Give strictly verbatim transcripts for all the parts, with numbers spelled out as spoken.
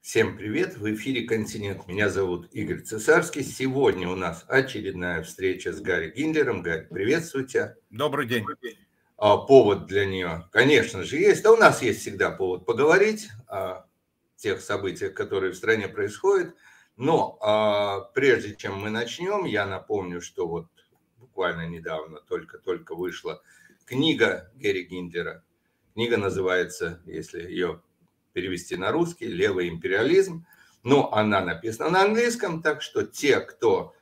Всем привет! В эфире «Континент». Меня зовут Игорь Цесарский. Сегодня у нас очередная встреча с Гарри Гиндлером. Гарри, приветствую тебя. Добрый день. А, повод для нее, конечно же, есть. Да у нас есть всегда повод поговорить о тех событиях, которые в стране происходят. Но а, прежде чем мы начнем, я напомню, что вот буквально недавно только-только вышла книга Гарри Гиндлера. Книга называется, если ее перевести на русский, «Левый империализм». Но она написана на английском, так что те, кто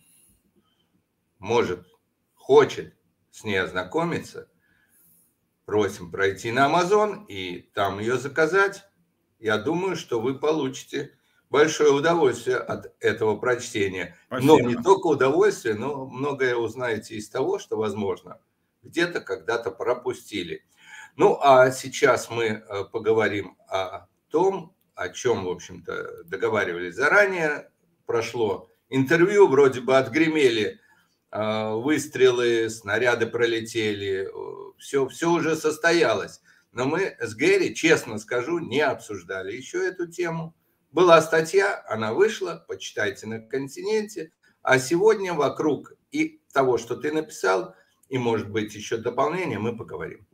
может, хочет с ней ознакомиться, просим пройти на Amazon и там ее заказать. Я думаю, что вы получите большое удовольствие от этого прочтения. Спасибо. Но не только удовольствие, но многое узнаете из того, что, возможно, где-то когда-то пропустили. Ну, а сейчас мы поговорим о том, о чем, в общем-то, договаривались заранее. Прошло интервью, вроде бы отгремели выстрелы, снаряды пролетели, все, все уже состоялось. Но мы с Гэри, честно скажу, не обсуждали еще эту тему. Была статья, она вышла, почитайте на «Континенте». А сегодня вокруг и того, что ты написал, и, может быть, еще дополнение, мы поговорим.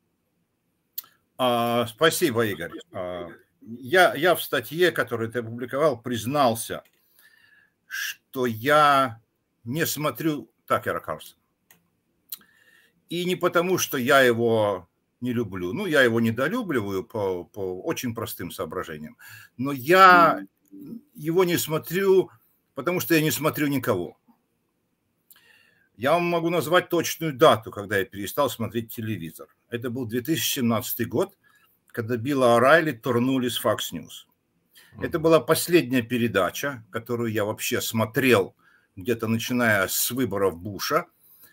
А, спасибо, Игорь. А, я, я в статье, которую ты опубликовал, признался, что я не смотрю Такера Карлсона. И не потому, что я его не люблю. Ну, я его недолюбливаю по, по очень простым соображениям. Но я его не смотрю, потому что я не смотрю никого. Я вам могу назвать точную дату, когда я перестал смотреть телевизор. Это был две тысячи семнадцатый год, когда Билла О'Райли турнули с Fox News. Это была последняя передача, которую я вообще смотрел где-то начиная с выборов Буша.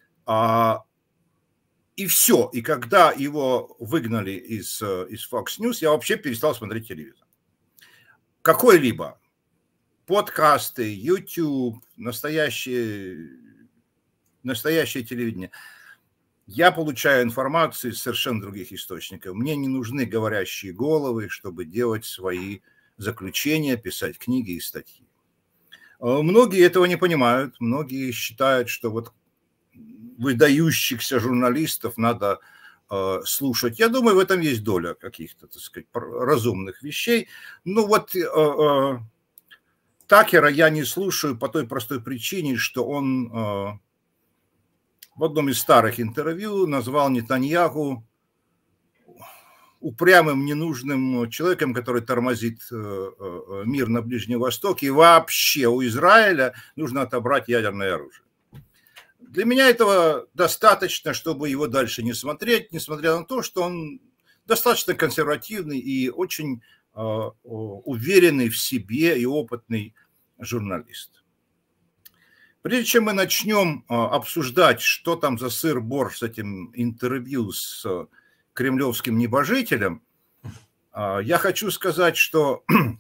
И все. И когда его выгнали из, из Fox News, я вообще перестал смотреть телевизор. Какой-либо. Подкасты, YouTube, настоящее, настоящее телевидение. Я получаю информацию из совершенно других источников. Мне не нужны говорящие головы, чтобы делать свои заключения, писать книги и статьи. Многие этого не понимают. Многие считают, что вот выдающихся журналистов надо э, слушать. Я думаю, в этом есть доля каких-то, так сказать, разумных вещей. Ну вот э, э, Такера я не слушаю по той простой причине, что он э, в одном из старых интервью назвал Нетаньяху упрямым, ненужным человеком, который тормозит э, э, мир на Ближнем Востоке. И вообще у Израиля нужно отобрать ядерное оружие. Для меня этого достаточно, чтобы его дальше не смотреть, несмотря на то, что он достаточно консервативный и очень э, уверенный в себе и опытный журналист. Прежде чем мы начнем э, обсуждать, что там за сыр-бор с этим интервью с э, кремлевским небожителем, э, я хочу сказать, что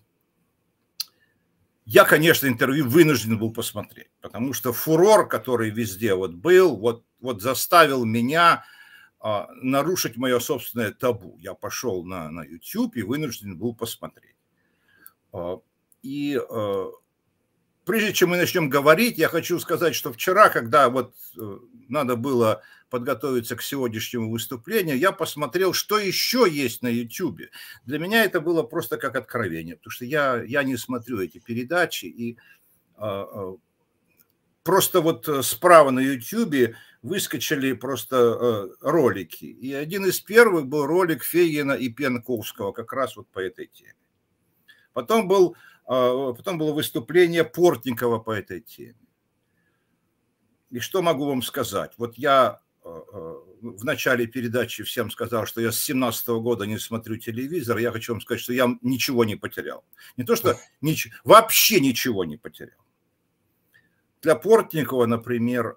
я, конечно, интервью вынужден был посмотреть, потому что фурор, который везде вот был, вот, вот заставил меня а, нарушить мое собственное табу. Я пошел на, на YouTube и вынужден был посмотреть. А, и а, прежде чем мы начнем говорить, я хочу сказать, что вчера, когда вот надо было подготовиться к сегодняшнему выступлению, я посмотрел, что еще есть на YouTube. Для меня это было просто как откровение, потому что я, я не смотрю эти передачи, и а, просто вот справа на YouTube выскочили просто а, ролики. И один из первых был ролик Фейгина и Пьянковского как раз вот по этой теме. Потом, был, а, потом было выступление Портникова по этой теме. И что могу вам сказать? Вот я в начале передачи всем сказал, что я с семнадцатого года не смотрю телевизор. Я хочу вам сказать, что я ничего не потерял. Не то, что ничего, вообще ничего не потерял. Для Портникова, например,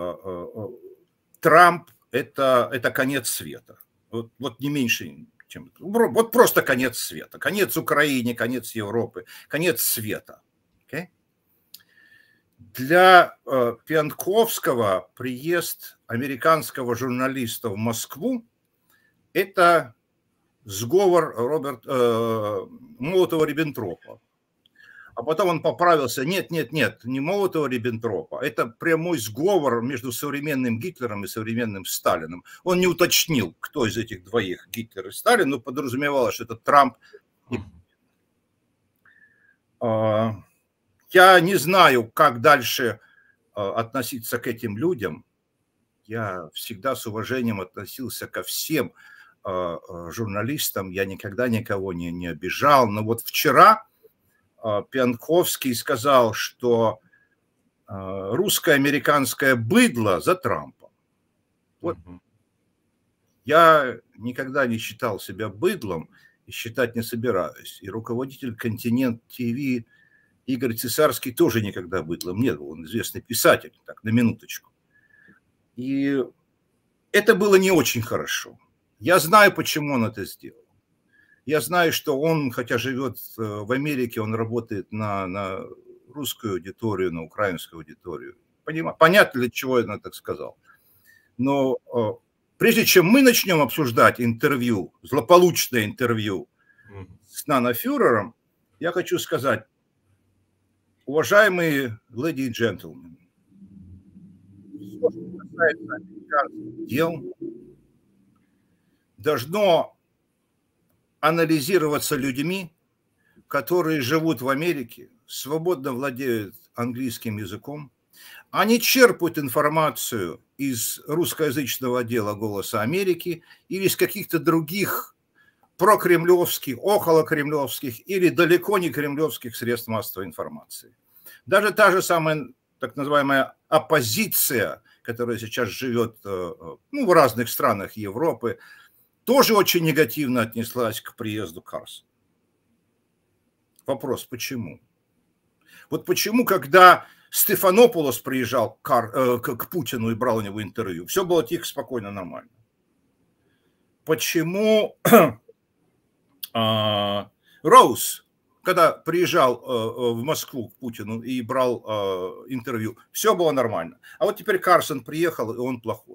Трамп это, это конец света. Вот, вот не меньше, чем... Вот просто конец света. Конец Украине, конец Европы, конец света. Okay? Для э, Пьянковского приезд американского журналиста в Москву – это сговор Роберт, э, Молотова-Риббентропа. А потом он поправился: нет, нет, нет, не Молотова-Риббентропа, это прямой сговор между современным Гитлером и современным Сталиным. Он не уточнил, кто из этих двоих, Гитлер и Сталин, но подразумевалось, что это Трамп и... Я не знаю, как дальше относиться к этим людям. Я всегда с уважением относился ко всем журналистам, я никогда никого не, не обижал. Но вот вчера Пьянковский сказал, что русско-американское быдло за Трампом. Вот. Я никогда не считал себя быдлом и считать не собираюсь. И руководитель «Континент ТВ» Игорь Цесарский тоже никогда быдлом не был. Он известный писатель, так, на минуточку. И это было не очень хорошо. Я знаю, почему он это сделал. Я знаю, что он, хотя живет в Америке, он работает на, на русскую аудиторию, на украинскую аудиторию. Понятно, понятно, для чего я так сказал. Но прежде чем мы начнем обсуждать интервью, злополучное интервью с нанофюрером, я хочу сказать: уважаемые леди и джентльмены, все, что касается американских дел, должно анализироваться людьми, которые живут в Америке, свободно владеют английским языком. Они черпают информацию из русскоязычного отдела «Голоса Америки» или из каких-то других прокремлевских, околокремлевских или далеко не кремлевских средств массовой информации. Даже та же самая так называемая оппозиция, которая сейчас живет ну, в разных странах Европы, тоже очень негативно отнеслась к приезду Карсона. Вопрос, почему? Вот почему, когда Стефанопулос приезжал к, э, к Путину и брал у него интервью, все было тихо, спокойно, нормально. Почему э, Роуз, когда приезжал э, в Москву к Путину и брал э, интервью, все было нормально. А вот теперь Карсон приехал, и он плохой.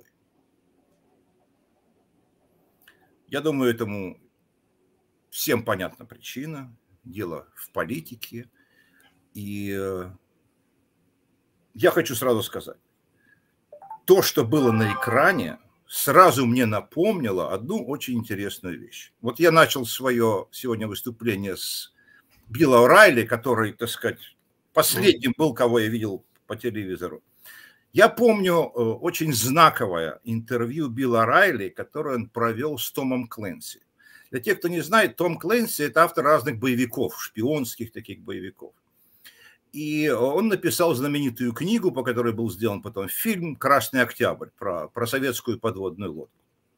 Я думаю, этому всем понятна причина. Дело в политике. И я хочу сразу сказать, то, что было на экране, сразу мне напомнило одну очень интересную вещь. Вот я начал свое сегодня выступление с Билла О'Райли, который, так сказать, последним был, кого я видел по телевизору. Я помню очень знаковое интервью Билла О'Райли, которое он провел с Томом Клэнси. Для тех, кто не знает, Том Клэнси – это автор разных боевиков, шпионских таких боевиков. И он написал знаменитую книгу, по которой был сделан потом фильм «Красный октябрь», про, про советскую подводную лодку.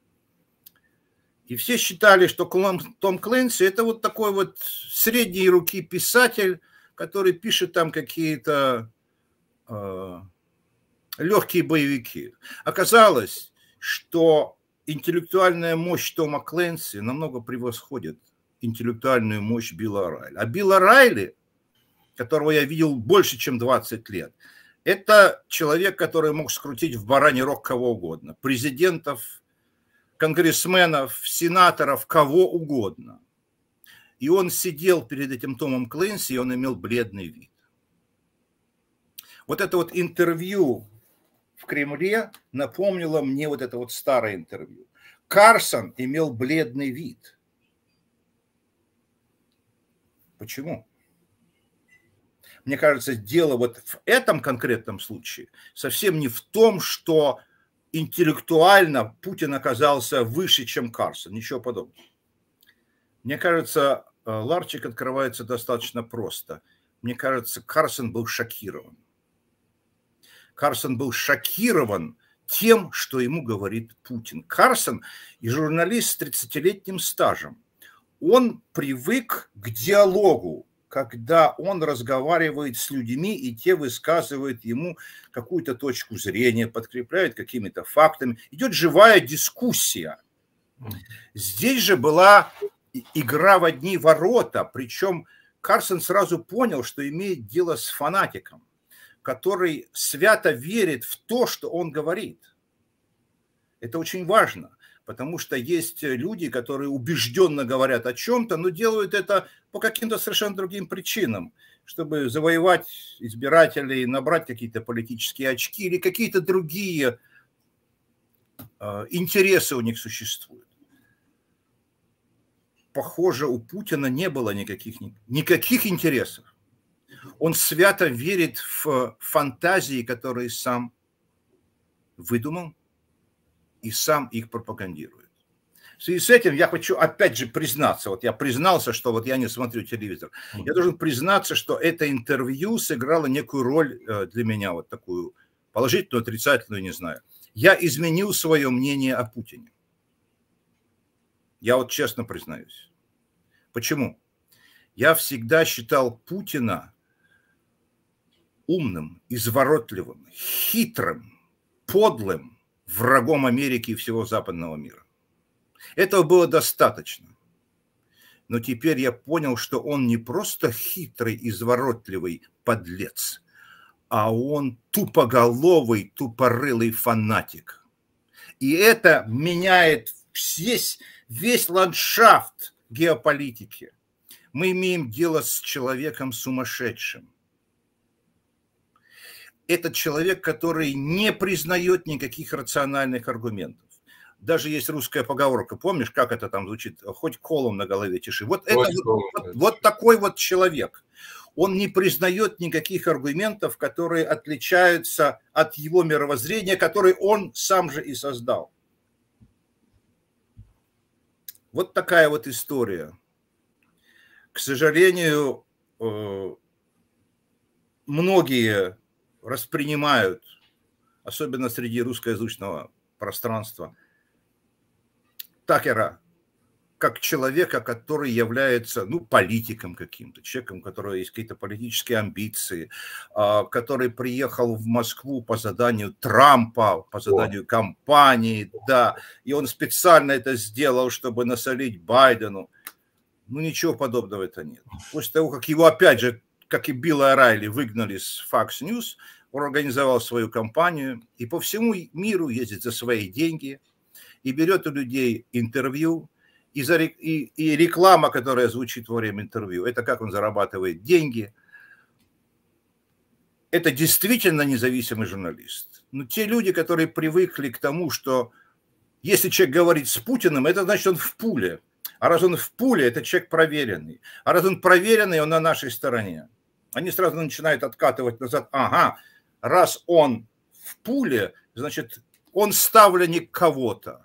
И все считали, что Том Клэнси – это вот такой вот средней руки писатель, который пишет там какие-то э, легкие боевики. Оказалось, что интеллектуальная мощь Тома Клэнси намного превосходит интеллектуальную мощь Билла О'Райли. А Билл О'Райли, которого я видел больше, чем двадцать лет, это человек, который мог скрутить в бараний рог кого угодно. Президентов, конгрессменов, сенаторов, кого угодно. И он сидел перед этим Томом Клэнси, и он имел бледный вид. Вот это вот интервью в Кремле напомнило мне вот это вот старое интервью. Карсон имел бледный вид. Почему? Мне кажется, дело вот в этом конкретном случае совсем не в том, что интеллектуально Путин оказался выше, чем Карсон. Ничего подобного. Мне кажется, ларчик открывается достаточно просто. Мне кажется, Карсон был шокирован. Карсон был шокирован тем, что ему говорит Путин. Карсон и журналист с тридцатилетним стажем. Он привык к диалогу, когда он разговаривает с людьми, и те высказывают ему какую-то точку зрения, подкрепляют какими-то фактами. Идет живая дискуссия. Здесь же была игра в одни ворота, причем Карсон сразу понял, что имеет дело с фанатиком, который свято верит в то, что он говорит. Это очень важно, Потому что есть люди, которые убежденно говорят о чем-то, но делают это по каким-то совершенно другим причинам, чтобы завоевать избирателей, набрать какие-то политические очки или какие-то другие э, интересы у них существуют. Похоже, у Путина не было никаких, никаких интересов. Он свято верит в фантазии, которые сам выдумал и сам их пропагандирует. В связи с этим я хочу опять же признаться, вот я признался, что вот я не смотрю телевизор, я должен признаться, что это интервью сыграло некую роль для меня, вот такую положительную, отрицательную, не знаю. Я изменил свое мнение о Путине. Я вот честно признаюсь. Почему? Я всегда считал Путина умным, изворотливым, хитрым, подлым врагом Америки и всего западного мира. Этого было достаточно. Но теперь я понял, что он не просто хитрый, изворотливый подлец, а он тупоголовый, тупорылый фанатик. И это меняет весь, весь ландшафт геополитики. Мы имеем дело с человеком сумасшедшим. Это человек, который не признает никаких рациональных аргументов. Даже есть русская поговорка, помнишь, как это там звучит? Хоть колом на голове тиши. Вот, это вот, вот, вот такой вот человек. Он не признает никаких аргументов, которые отличаются от его мировоззрения, которое он сам же и создал. Вот такая вот история. К сожалению, многие воспринимают, особенно среди русскоязычного пространства, Такера как человека, который является, ну, политиком каким-то, человеком, у которого есть какие-то политические амбиции, который приехал в Москву по заданию Трампа, по заданию кампании, да, и он специально это сделал, чтобы насолить Байдену. Ну, ничего подобного это нет. После того, как его, опять же, как и Билла Райли, выгнали с Fox News, он организовал свою кампанию и по всему миру ездит за свои деньги и берет у людей интервью, и, за, и, и реклама, которая звучит во время интервью, это как он зарабатывает деньги. Это действительно независимый журналист. Но те люди, которые привыкли к тому, что если человек говорит с Путиным, это значит, он в пуле. А раз он в пуле, это человек проверенный. А раз он проверенный, он на нашей стороне. Они сразу начинают откатывать назад. Ага, раз он в пуле, значит, он ставленник кого-то.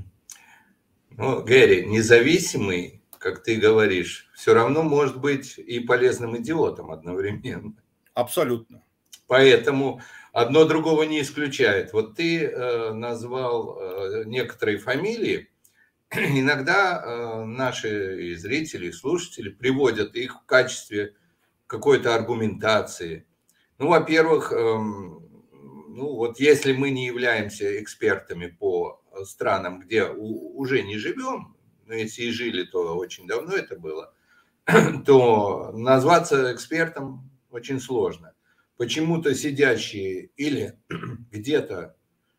Ну, Гэри, независимый, как ты говоришь, все равно может быть и полезным идиотом одновременно. Абсолютно. Поэтому одно другого не исключает. Вот ты э, назвал э, некоторые фамилии. Иногда э, наши зрители и слушатели приводят их в качестве какой-то аргументации. Ну, во-первых, э, ну вот если мы не являемся экспертами по странам, где у, уже не живем, но если и жили, то очень давно это было, то назваться экспертом очень сложно. Почему-то сидящие или где-то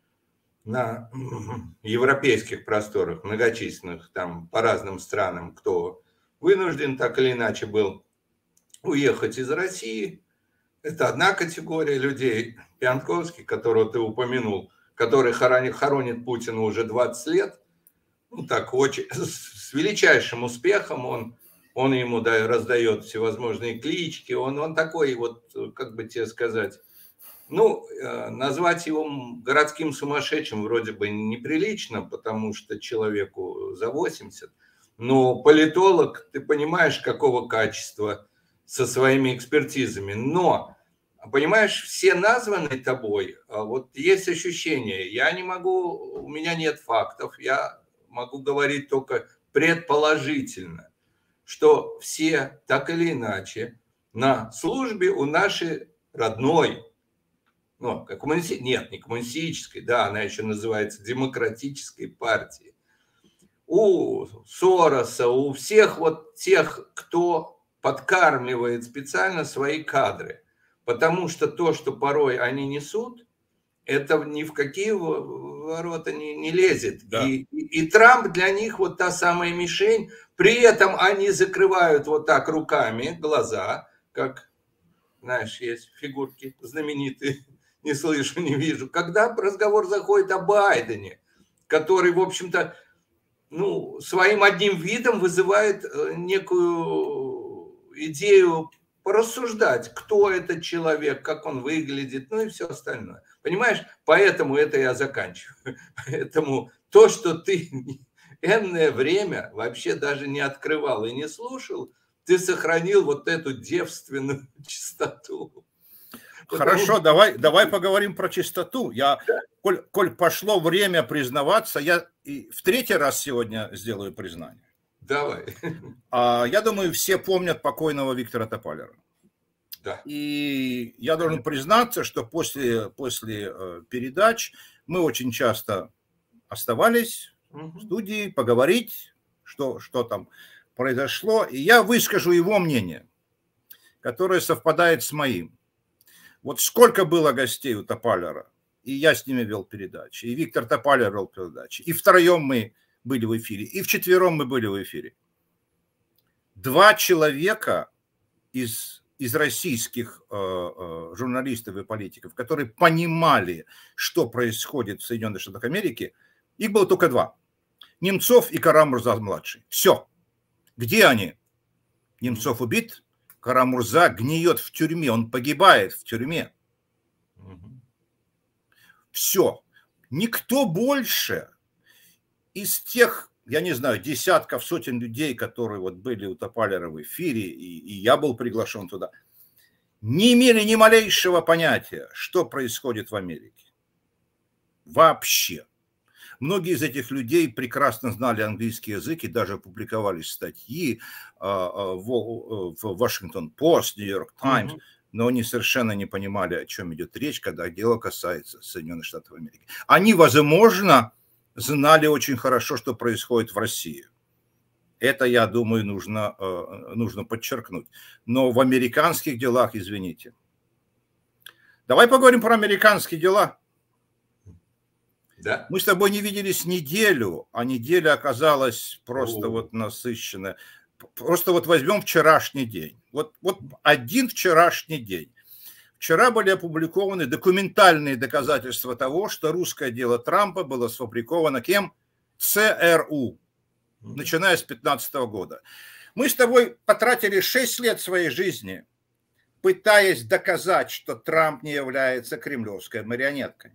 на европейских просторах, многочисленных, там по разным странам, кто вынужден так или иначе был уехать из России, это одна категория людей. Пьянковский, которого ты упомянул, который хоронит, хоронит Путина уже двадцать лет, ну так очень, с величайшим успехом, он, он ему да, раздает всевозможные клички, он, он такой вот, как бы тебе сказать, ну, назвать его городским сумасшедшим вроде бы неприлично, потому что человеку за восемьдесят, но политолог, ты понимаешь, какого качества со своими экспертизами, но, понимаешь, все названные тобой, вот есть ощущение, я не могу, у меня нет фактов, я могу говорить только предположительно, что все так или иначе на службе у нашей родной, ну, коммунисти... нет, не коммунистической, да, она еще называется демократической партией. У Сороса, у всех вот тех, кто подкармливает специально свои кадры. Потому что то, что порой они несут, это ни в какие ворота не, не лезет. Да. И, и, и Трамп для них вот та самая мишень. При этом они закрывают вот так руками глаза, как, знаешь, есть фигурки знаменитые, не слышу, не вижу. Когда разговор заходит о Байдене, который, в общем-то, ну, своим одним видом вызывает некую идею порассуждать, кто этот человек, как он выглядит, ну и все остальное. Понимаешь? Поэтому это я заканчиваю. Поэтому то, что ты энное время вообще даже не открывал и не слушал, ты сохранил вот эту девственную чистоту. Хорошо, Потому... давай, давай поговорим про чистоту. Я, да. коль, коль пошло время признаваться, я и в третий раз сегодня сделаю признание. Давай. Я думаю, все помнят покойного Виктора Топалера. Да. И я должен признаться, что после, после передач мы очень часто оставались угу. в студии поговорить, что, что там произошло. И я выскажу его мнение, которое совпадает с моим. Вот сколько было гостей у Топалера, и я с ними вел передачи, и Виктор Топалер вел передачи, и втроем мы были в эфире, и вчетвером мы были в эфире. Два человека из, из российских э, э, журналистов и политиков, которые понимали, что происходит в Соединенных Штатах Америки, их было только два. Немцов и Кара-Мурза-младший. Все. Где они? Немцов убит, Кара-Мурза гниет в тюрьме, он погибает в тюрьме. Все. Никто больше из тех, я не знаю, десятков, сотен людей, которые вот были у Топалера в эфире, и, и я был приглашен туда, не имели ни малейшего понятия, что происходит в Америке. Вообще. Многие из этих людей прекрасно знали английский язык и даже публиковали статьи в Washington Post, New York Times, но они совершенно не понимали, о чем идет речь, когда дело касается Соединенных Штатов Америки. Они, возможно, знали очень хорошо, что происходит в России. Это, я думаю, нужно, нужно подчеркнуть. Но в американских делах, извините. Давай поговорим про американские дела. Да. Мы с тобой не виделись неделю, а неделя оказалась просто О. вот насыщенная. Просто вот возьмем вчерашний день. Вот, вот один вчерашний день. Вчера были опубликованы документальные доказательства того, что русское дело Трампа было сфабриковано кем? ЦРУ, начиная с две тысячи пятнадцатого года. Мы с тобой потратили шесть лет своей жизни, пытаясь доказать, что Трамп не является кремлевской марионеткой.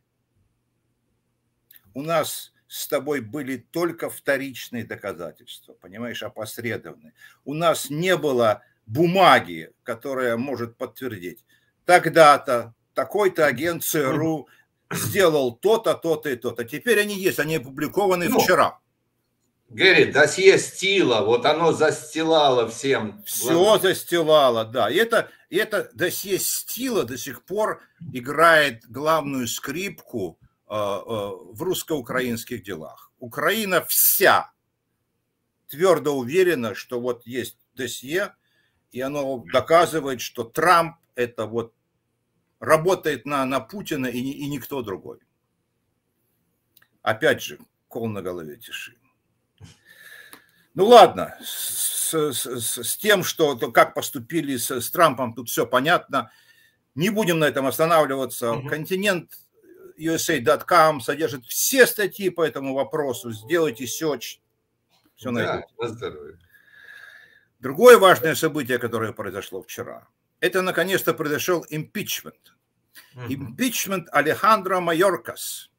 У нас с тобой были только вторичные доказательства, понимаешь, опосредованные. У нас не было бумаги, которая может подтвердить. Тогда-то такой-то агент ЦРУ сделал то-то, то-то и то-то. Теперь они есть, они опубликованы ну, вчера. Гэри, досье Стила, вот оно застилало всем. Все глаза. Застилало, да. И это, и это досье Стила до сих пор играет главную скрипку в русско-украинских делах. Украина вся твердо уверена, что вот есть досье, и оно доказывает, что Трамп это вот работает на, на Путина и, и никто другой. Опять же, кол на голове тиши. Ну ладно, с, с, с, с тем, что то, как поступили с, с Трампом, тут все понятно. Не будем на этом останавливаться. Угу. Континент ю эс эй точка ком содержит все статьи по этому вопросу. Сделайте сёрч. Все да, на здоровье. Другое важное событие, которое произошло вчера, это наконец-то произошел импичмент. Импичмент Алехандро Майоркас,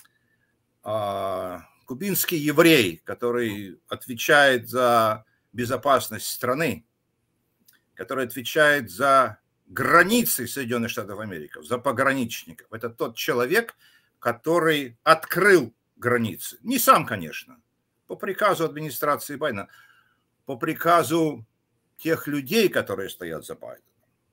кубинский еврей, который отвечает за безопасность страны, который отвечает за границы Соединенных Штатов Америки, за пограничников. Это тот человек, который открыл границы. Не сам, конечно, по приказу администрации Байдена, по приказу тех людей, которые стоят за Байденом.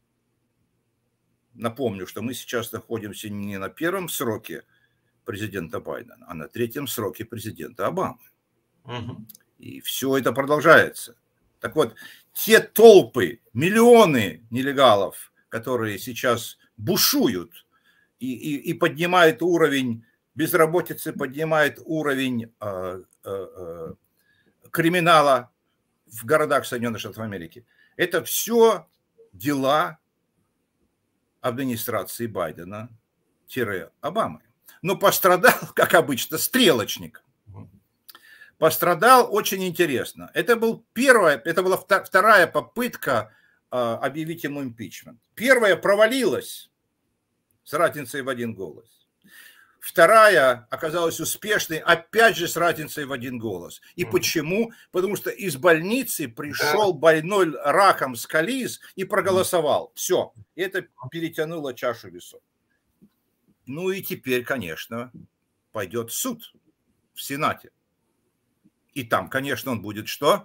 Напомню, что мы сейчас находимся не на первом сроке президента Байдена, а на третьем сроке президента Обамы. Угу. И все это продолжается. Так вот, те толпы, миллионы нелегалов, которые сейчас бушуют и, и, и поднимают уровень безработицы, поднимает уровень э, э, криминала в городах Соединенных Штатов Америки. Это все дела администрации Байдена-Обамы. Но пострадал, как обычно, стрелочник. Пострадал очень интересно. Это, был первая, это была вторая попытка э, объявить ему импичмент. Первая провалилась с разницей в один голос. Вторая оказалась успешной, опять же, с разницей в один голос. И почему? Потому что из больницы пришел больной раком Скализ и проголосовал. Все. Это перетянуло чашу весов. Ну и теперь, конечно, пойдет суд в Сенате. И там, конечно, он будет что?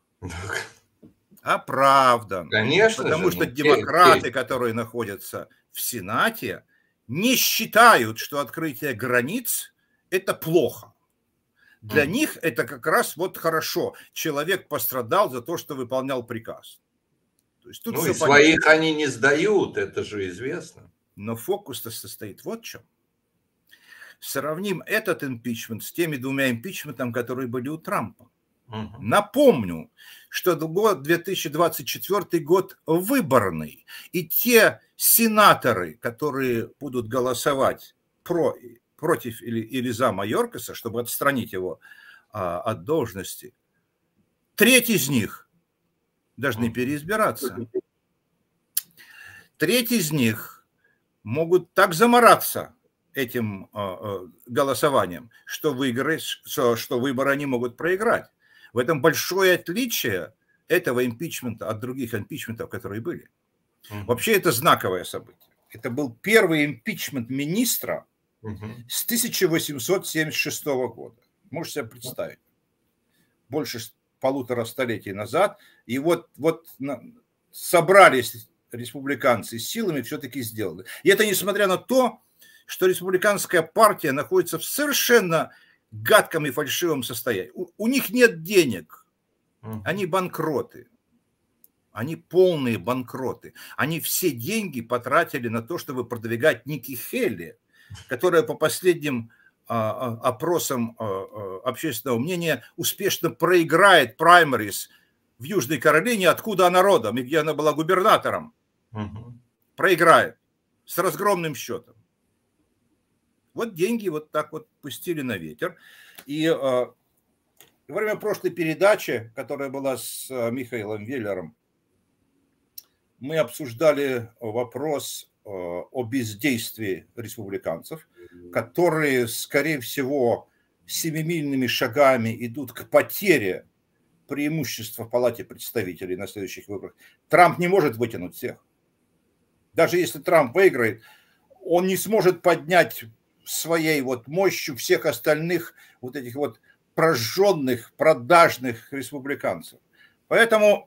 Оправдан. Конечно. Потому же, что ну, демократы, те, те. которые находятся в Сенате, не считают, что открытие границ – это плохо. Для mm. них это как раз вот хорошо. Человек пострадал за то, что выполнял приказ. То есть тут ну и понятно. Своих они не сдают, это же известно. Но фокус-то состоит вот в чем. Сравним этот импичмент с теми двумя импичментами, которые были у Трампа. Uh-huh. Напомню, что две тысячи двадцать четвёртый год выборный, и те сенаторы, которые будут голосовать про, против или, или за Майоркаса, чтобы отстранить его а, от должности, треть из них должны uh-huh. переизбираться. Треть из них могут так замораться этим э, голосованием, что, выиграешь, что, что выборы они могут проиграть. В этом большое отличие этого импичмента от других импичментов, которые были. Uh-huh. Вообще это знаковое событие. Это был первый импичмент министра uh-huh. с тысяча восемьсот семьдесят шестого года. Можете себе представить. Больше полутора столетий назад. И вот, вот собрались республиканцы с силами, все-таки сделали. И это несмотря на то, что республиканская партия находится в совершенно гадком и фальшивом состоянии. У, у них нет денег. Они банкроты. Они полные банкроты. Они все деньги потратили на то, чтобы продвигать Ники Хейли, которая по последним а, опросам а, общественного мнения успешно проиграет праймерис в Южной Каролине, откуда она родом и где она была губернатором. Угу. Проиграет с разгромным счетом. Вот деньги вот так вот пустили на ветер. И э, во время прошлой передачи, которая была с э, Михаилом Веллером, мы обсуждали вопрос э, о бездействии республиканцев, которые, скорее всего, семимильными шагами идут к потере преимущества в Палате представителей на следующих выборах. Трамп не может вытянуть всех. Даже если Трамп выиграет, он не сможет поднять своей вот мощью всех остальных вот этих вот прожженных, продажных республиканцев. Поэтому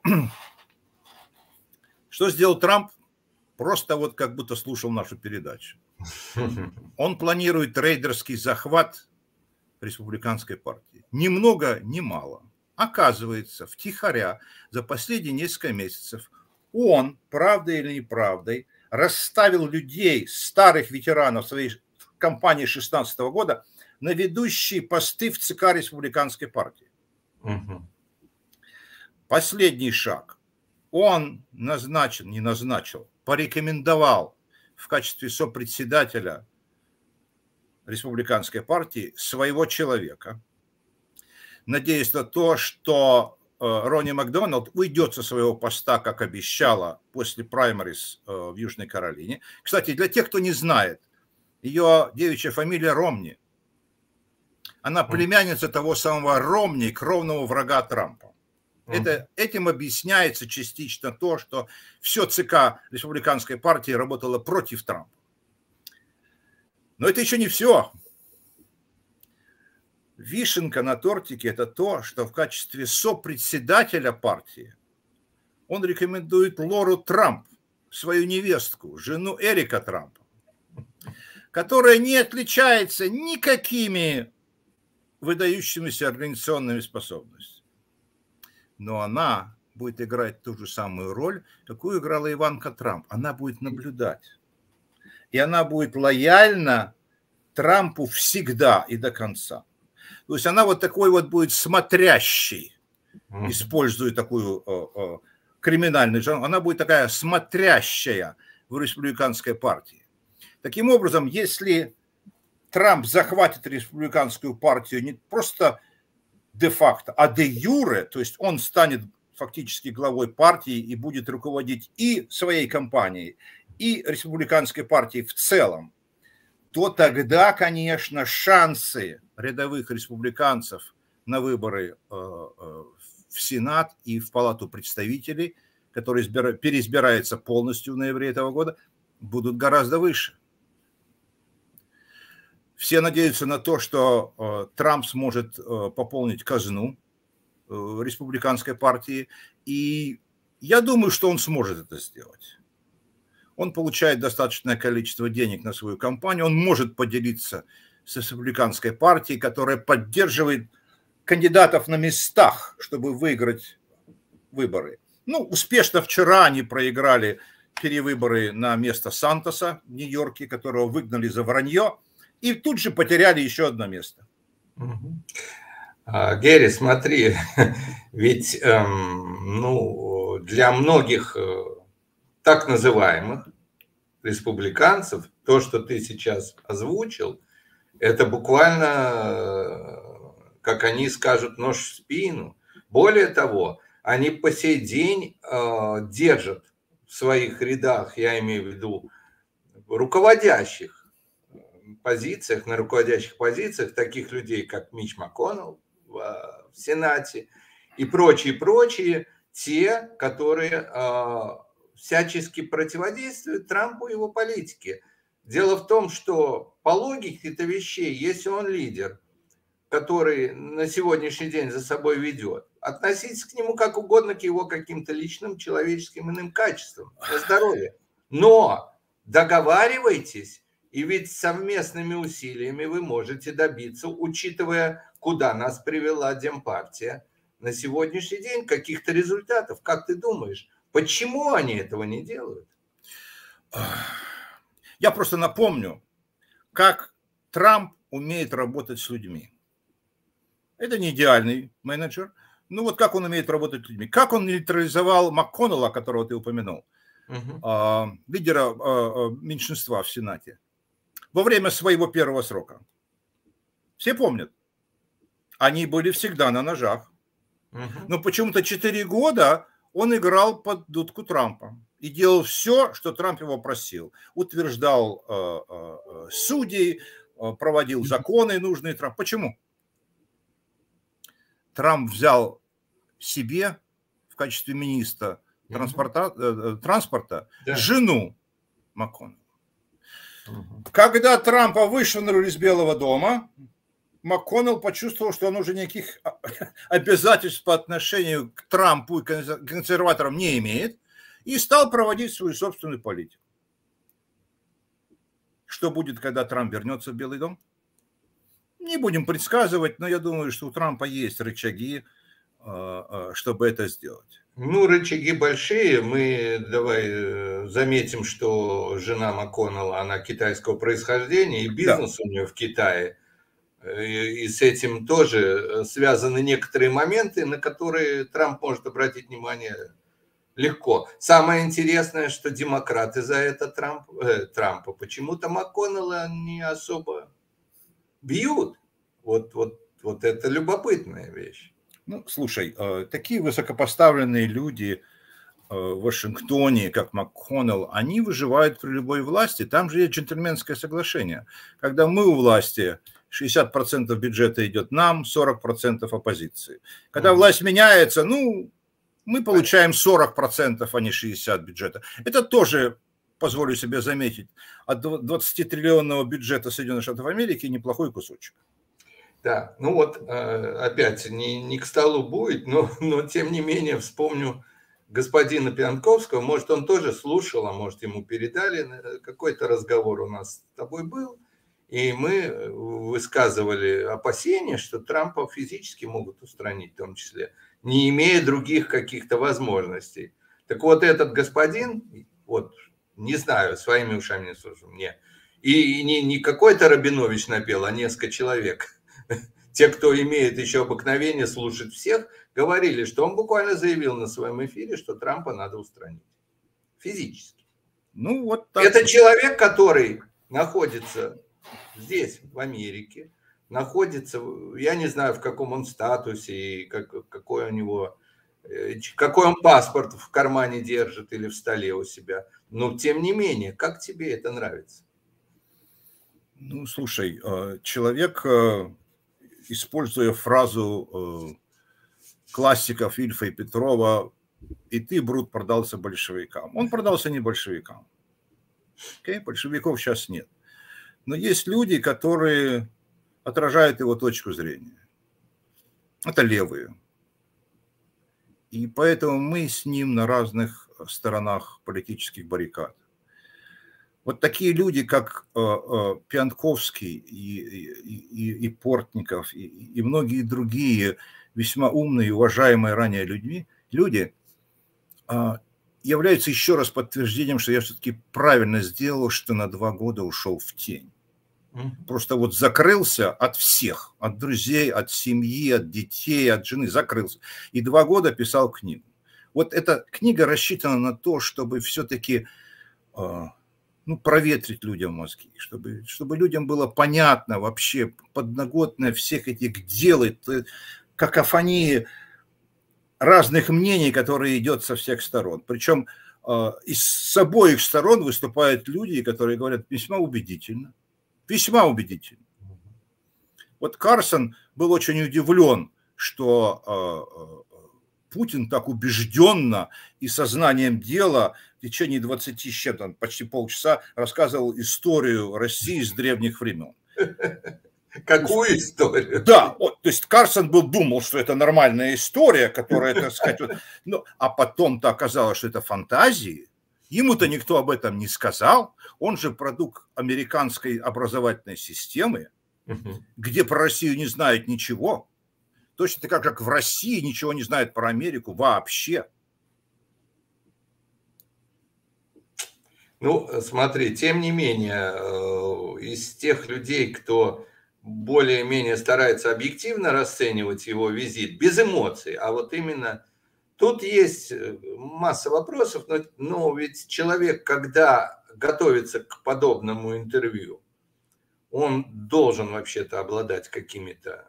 что сделал Трамп? Просто вот как будто слушал нашу передачу. Он планирует рейдерский захват республиканской партии. Ни много, ни мало. Оказывается, втихаря за последние несколько месяцев он, правдой или неправдой, расставил людей, старых ветеранов своей кампании две тысячи шестнадцатого года на ведущие посты в ЦК республиканской партии. Угу. Последний шаг. Он назначил, не назначил, порекомендовал в качестве сопредседателя республиканской партии своего человека, надеясь на то, что Ронни Макдоналд уйдет со своего поста, как обещала, после праймерис в Южной Каролине. Кстати, для тех, кто не знает, ее девичья фамилия Ромни. Она племянница того самого Ромни, кровного врага Трампа. Это, этим объясняется частично то, что все ЦК республиканской партии работало против Трампа. Но это еще не все. Вишенка на тортике – это то, что в качестве сопредседателя партии он рекомендует Лору Трамп, свою невестку, жену Эрика Трампа, которая не отличается никакими выдающимися организационными способностями. Но она будет играть ту же самую роль, какую играла Иванка Трамп. Она будет наблюдать. И она будет лояльно Трампу всегда и до конца. То есть она вот такой вот будет смотрящей, используя такую э, э, криминальную жанр, она будет такая смотрящая в республиканской партии. Таким образом, если Трамп захватит республиканскую партию не просто де-факто, а де-юре, то есть он станет фактически главой партии и будет руководить и своей кампанией, и республиканской партией в целом, то тогда, конечно, шансы рядовых республиканцев на выборы в Сенат и в Палату представителей, который переизбирается полностью в ноябре этого года, будут гораздо выше. Все надеются на то, что Трамп сможет пополнить казну республиканской партии, и я думаю, что он сможет это сделать. Он получает достаточное количество денег на свою кампанию, он может поделиться с республиканской партией, которая поддерживает кандидатов на местах, чтобы выиграть выборы. Ну, успешно вчера они проиграли перевыборы на место Сантоса в Нью-Йорке, которого выгнали за вранье, и тут же потеряли еще одно место. Герри, смотри, ведь эм, ну, для многих так называемых республиканцев то, что ты сейчас озвучил, это буквально, как они скажут, нож в спину. Более того, они по сей день э, держат в своих рядах, я имею в виду руководящих позициях, на руководящих позициях таких людей, как Митч МакКоннелл в, в Сенате и прочие-прочие, те, которые э, всячески противодействуют Трампу и его политике. Дело в том, что по логике-то вещей, если он лидер, который на сегодняшний день за собой ведет, относитесь к нему как угодно, к его каким-то личным человеческим иным качествам, на здоровье. Но договаривайтесь, и ведь совместными усилиями вы можете добиться, учитывая, куда нас привела Демпартия на сегодняшний день, каких-то результатов. Как ты думаешь, почему они этого не делают? Я просто напомню, как Трамп умеет работать с людьми. Это не идеальный менеджер. Ну вот как он умеет работать с людьми. Как он нейтрализовал МакКоннелла, которого ты упомянул, uh-huh. лидера меньшинства в Сенате, во время своего первого срока. Все помнят. Они были всегда на ножах. Uh-huh. Но почему-то четыре года он играл под дудку Трампа и делал все, что Трамп его просил. Утверждал э, э, судей, э, проводил законы нужные Трампу. Почему? Трамп взял себе в качестве министра транспорта, э, транспорта да. жену МакКоннелла. Угу. Когда Трампа вышвырнули из Белого дома, МакКоннелл почувствовал, что он уже никаких обязательств по отношению к Трампу и консерваторам не имеет, и стал проводить свою собственную политику. Что будет, когда Трамп вернется в Белый дом? Не будем предсказывать, но я думаю, что у Трампа есть рычаги, чтобы это сделать. Ну, рычаги большие. Мы давай заметим, что жена МакКоннелла, она китайского происхождения, и бизнес да. у нее в Китае. И с этим тоже связаны некоторые моменты, на которые Трамп может обратить внимание легко. Самое интересное, что демократы за это Трамп, э, Трампа почему-то МакКоннелла не особо бьют. Вот, вот, вот это любопытная вещь. Ну, слушай, такие высокопоставленные люди в Вашингтоне, как МакКоннелл, они выживают при любой власти. Там же есть джентльменское соглашение. Когда мы у власти, шестьдесят процентов бюджета идет нам, сорок процентов оппозиции. Когда mm-hmm. власть меняется, ну, мы получаем сорок процентов, а не шестьдесят процентов бюджета. Это тоже, позволю себе заметить, от двадцатитриллионного бюджета Соединенных Штатов Америки неплохой кусочек. Да, ну вот опять не, не к столу будет, но, но тем не менее вспомню господина Пьянковского, может он тоже слушал, а может ему передали, какой-то разговор у нас с тобой был, и мы высказывали опасения, что Трампа физически могут устранить в том числе, не имея других каких-то возможностей. Так вот этот господин, вот не знаю, своими ушами не слушаю, мне И не, не какой-то Рабинович напел, а несколько человек. Те, кто имеет еще обыкновение слушать всех, говорили, что он буквально заявил на своем эфире, что Трампа надо устранить. Физически. Ну, вот так. Это человек, который находится здесь, в Америке, находится, я не знаю, в каком он статусе, и как, какой у него, какой он паспорт в кармане держит или в столе у себя. Но, тем не менее, как тебе это нравится? Ну, слушай, человек, используя фразу классиков Ильфа и Петрова, и ты, Брут, продался большевикам. Он продался не большевикам. Okay? Большевиков сейчас нет. Но есть люди, которые отражают его точку зрения. Это левые. И поэтому мы с ним на разных сторонах политических баррикад. Вот такие люди, как э, э, Пьянковский и, и, и Портников, и, и многие другие весьма умные и уважаемые ранее людьми, люди э, являются еще раз подтверждением, что я все-таки правильно сделал, что на два года ушел в тень. Просто вот закрылся от всех, от друзей, от семьи, от детей, от жены, закрылся. И два года писал книгу. Вот эта книга рассчитана на то, чтобы все-таки... Э, ну, проветрить людям мозги, чтобы, чтобы людям было понятно вообще подноготное всех этих дел, какофонии разных мнений, которые идет со всех сторон. Причем э, из, с обоих сторон выступают люди, которые говорят весьма убедительно, весьма убедительно. Вот Карсон был очень удивлен, что э, Путин так убежденно и сознанием дела в течение двадцати с чем-то, почти полчаса рассказывал историю России с древних времен. Какую историю? Да, вот, то есть Карсон был, думал, что это нормальная история, которая, так сказать, вот, ну, а потом-то оказалось, что это фантазии. Ему-то никто об этом не сказал. Он же продукт американской образовательной системы, где про Россию не знают ничего. Точно так, как в России ничего не знают про Америку вообще. Ну, смотри, тем не менее, из тех людей, кто более-менее старается объективно расценивать его визит, без эмоций, а вот именно тут есть масса вопросов, но, но ведь человек, когда готовится к подобному интервью, он должен вообще-то обладать какими-то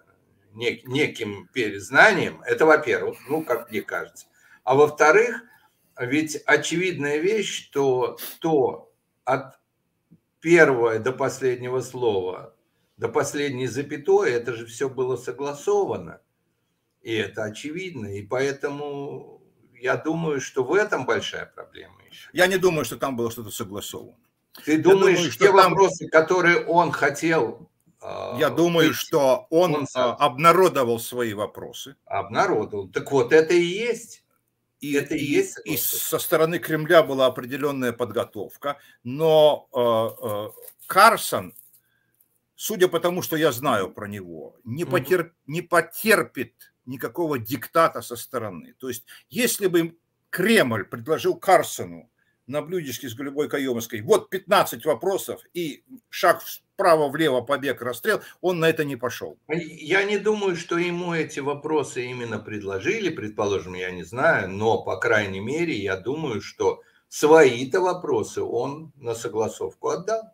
неким перезнанием, это во-первых, ну, как мне кажется. А во-вторых, ведь очевидная вещь, что то от первого до последнего слова, до последней запятой, это же все было согласовано. И это очевидно. И поэтому я думаю, что в этом большая проблема еще. Я не думаю, что там было что-то согласовано. Ты думаешь, думаю, что те там... вопросы, которые он хотел... Я думаю, быть, что он, он обнародовал свои вопросы. Обнародовал. Так вот, это и есть. И, это и, и есть. И со стороны Кремля была определенная подготовка. Но э, э, Карсон, судя по тому, что я знаю про него, не, потерп, не потерпит никакого диктата со стороны. То есть, если бы Кремль предложил Карсону на блюдечке с голубой каемовской вот пятнадцать вопросов и шаг вправо-влево, побег, расстрел, он на это не пошел. Я не думаю, что ему эти вопросы именно предложили, предположим, я не знаю, но, по крайней мере, я думаю, что свои-то вопросы он на согласовку отдал.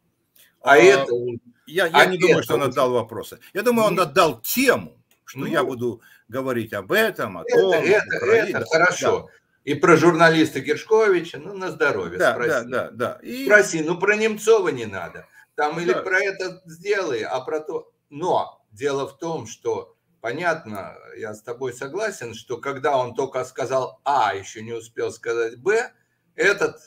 А, а это... Я, я а не думаю, что он отдал вопросы. Я думаю, он отдал тему, что ну, я буду говорить об этом, о том. Это, это, это хорошо. Да. И про журналиста Гершковича, ну, на здоровье, да, спроси. Да, да, да. И... Спроси, ну, про Немцова не надо. Там или да. про это сделай, а про то... Но дело в том, что, понятно, я с тобой согласен, что когда он только сказал А, еще не успел сказать Б, этот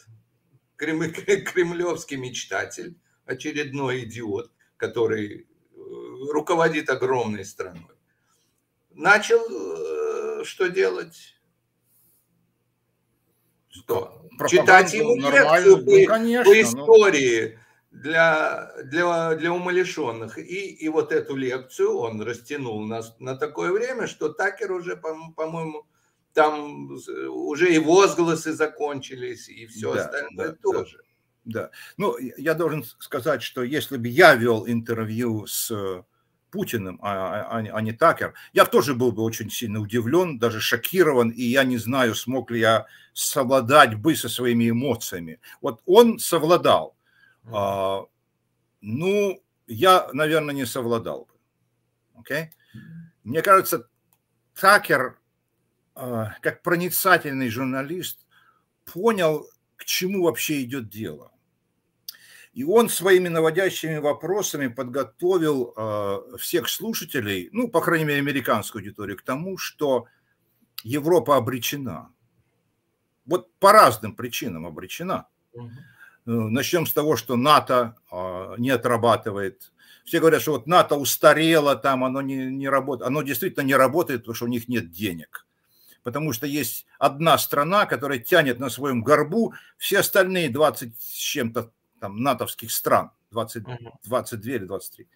кремлевский мечтатель, очередной идиот, который руководит огромной страной, начал что делать? Что? Читать ему лекцию по, ну, конечно, по истории но... для, для, для умалишенных. И, и вот эту лекцию он растянул на, на такое время, что Такер уже, по-моему, там уже и возгласы закончились, и все да, остальное да, тоже. Да. Ну, я должен сказать, что если бы я вел интервью с Путиным, а, а, а не Такер, я тоже был бы очень сильно удивлен, даже шокирован, и я не знаю, смог ли я совладать бы со своими эмоциями. Вот он совладал. Mm-hmm. а, ну, я, наверное, не совладал бы. Okay? Мне кажется, Такер, а, как проницательный журналист, понял, к чему вообще идет дело. И он своими наводящими вопросами подготовил э, всех слушателей, ну, по крайней мере, американскую аудиторию, к тому, что Европа обречена. Вот по разным причинам обречена. Mm-hmm. Начнем с того, что НАТО э, не отрабатывает. Все говорят, что вот НАТО устарело, там оно не, не работает. Оно действительно не работает, потому что у них нет денег. Потому что есть одна страна, которая тянет на своем горбу все остальные двадцать с чем-то там натовских стран, двадцать, двадцать два или двадцать три.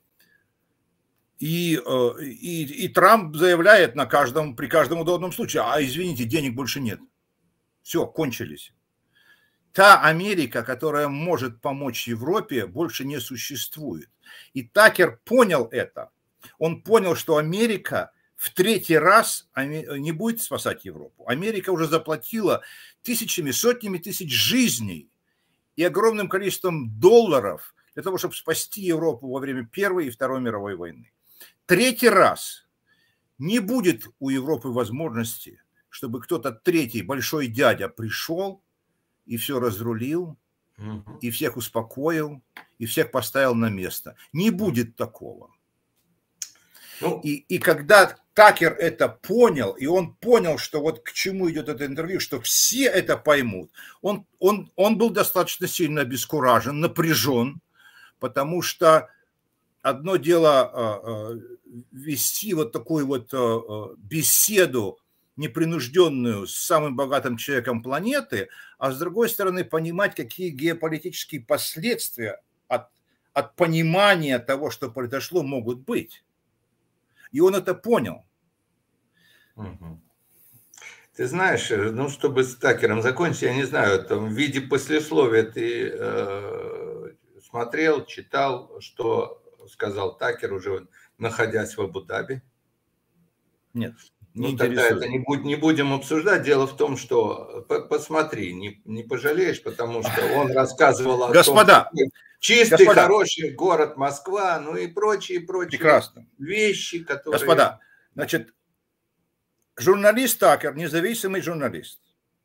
И, и, и Трамп заявляет на каждом, при каждом удобном случае: а извините, денег больше нет. Все, кончились. Та Америка, которая может помочь Европе, больше не существует. И Такер понял это. Он понял, что Америка в третий раз не будет спасать Европу. Америка уже заплатила тысячами, сотнями тысяч жизней и огромным количеством долларов для того, чтобы спасти Европу во время Первой и Второй мировой войны. Третий раз не будет у Европы возможности, чтобы кто-то третий, большой дядя, пришел и все разрулил, и всех успокоил, и всех поставил на место. Не будет такого. Ну, и, и когда Такер это понял, и он понял, что вот к чему идет это интервью, что все это поймут, он, он, он был достаточно сильно обескуражен, напряжен, потому что одно дело э, э, вести вот такую вот э, беседу непринужденную с самым богатым человеком планеты, а с другой стороны понимать, какие геополитические последствия от, от понимания того, что произошло, могут быть. И он это понял. Угу. Ты знаешь, ну, чтобы с Такером закончить, я не знаю, там, в виде послесловия ты э, смотрел, читал, что сказал Такер, уже находясь в Абу-Даби? Нет. Не ну, тогда это не, будь, не будем обсуждать. Дело в том, что посмотри, не, не пожалеешь, потому что он рассказывал о Господа, том, чистый, господа, хороший город Москва, ну и прочие, прочие прекрасно. вещи, которые... Господа, значит, журналист Такер, независимый журналист,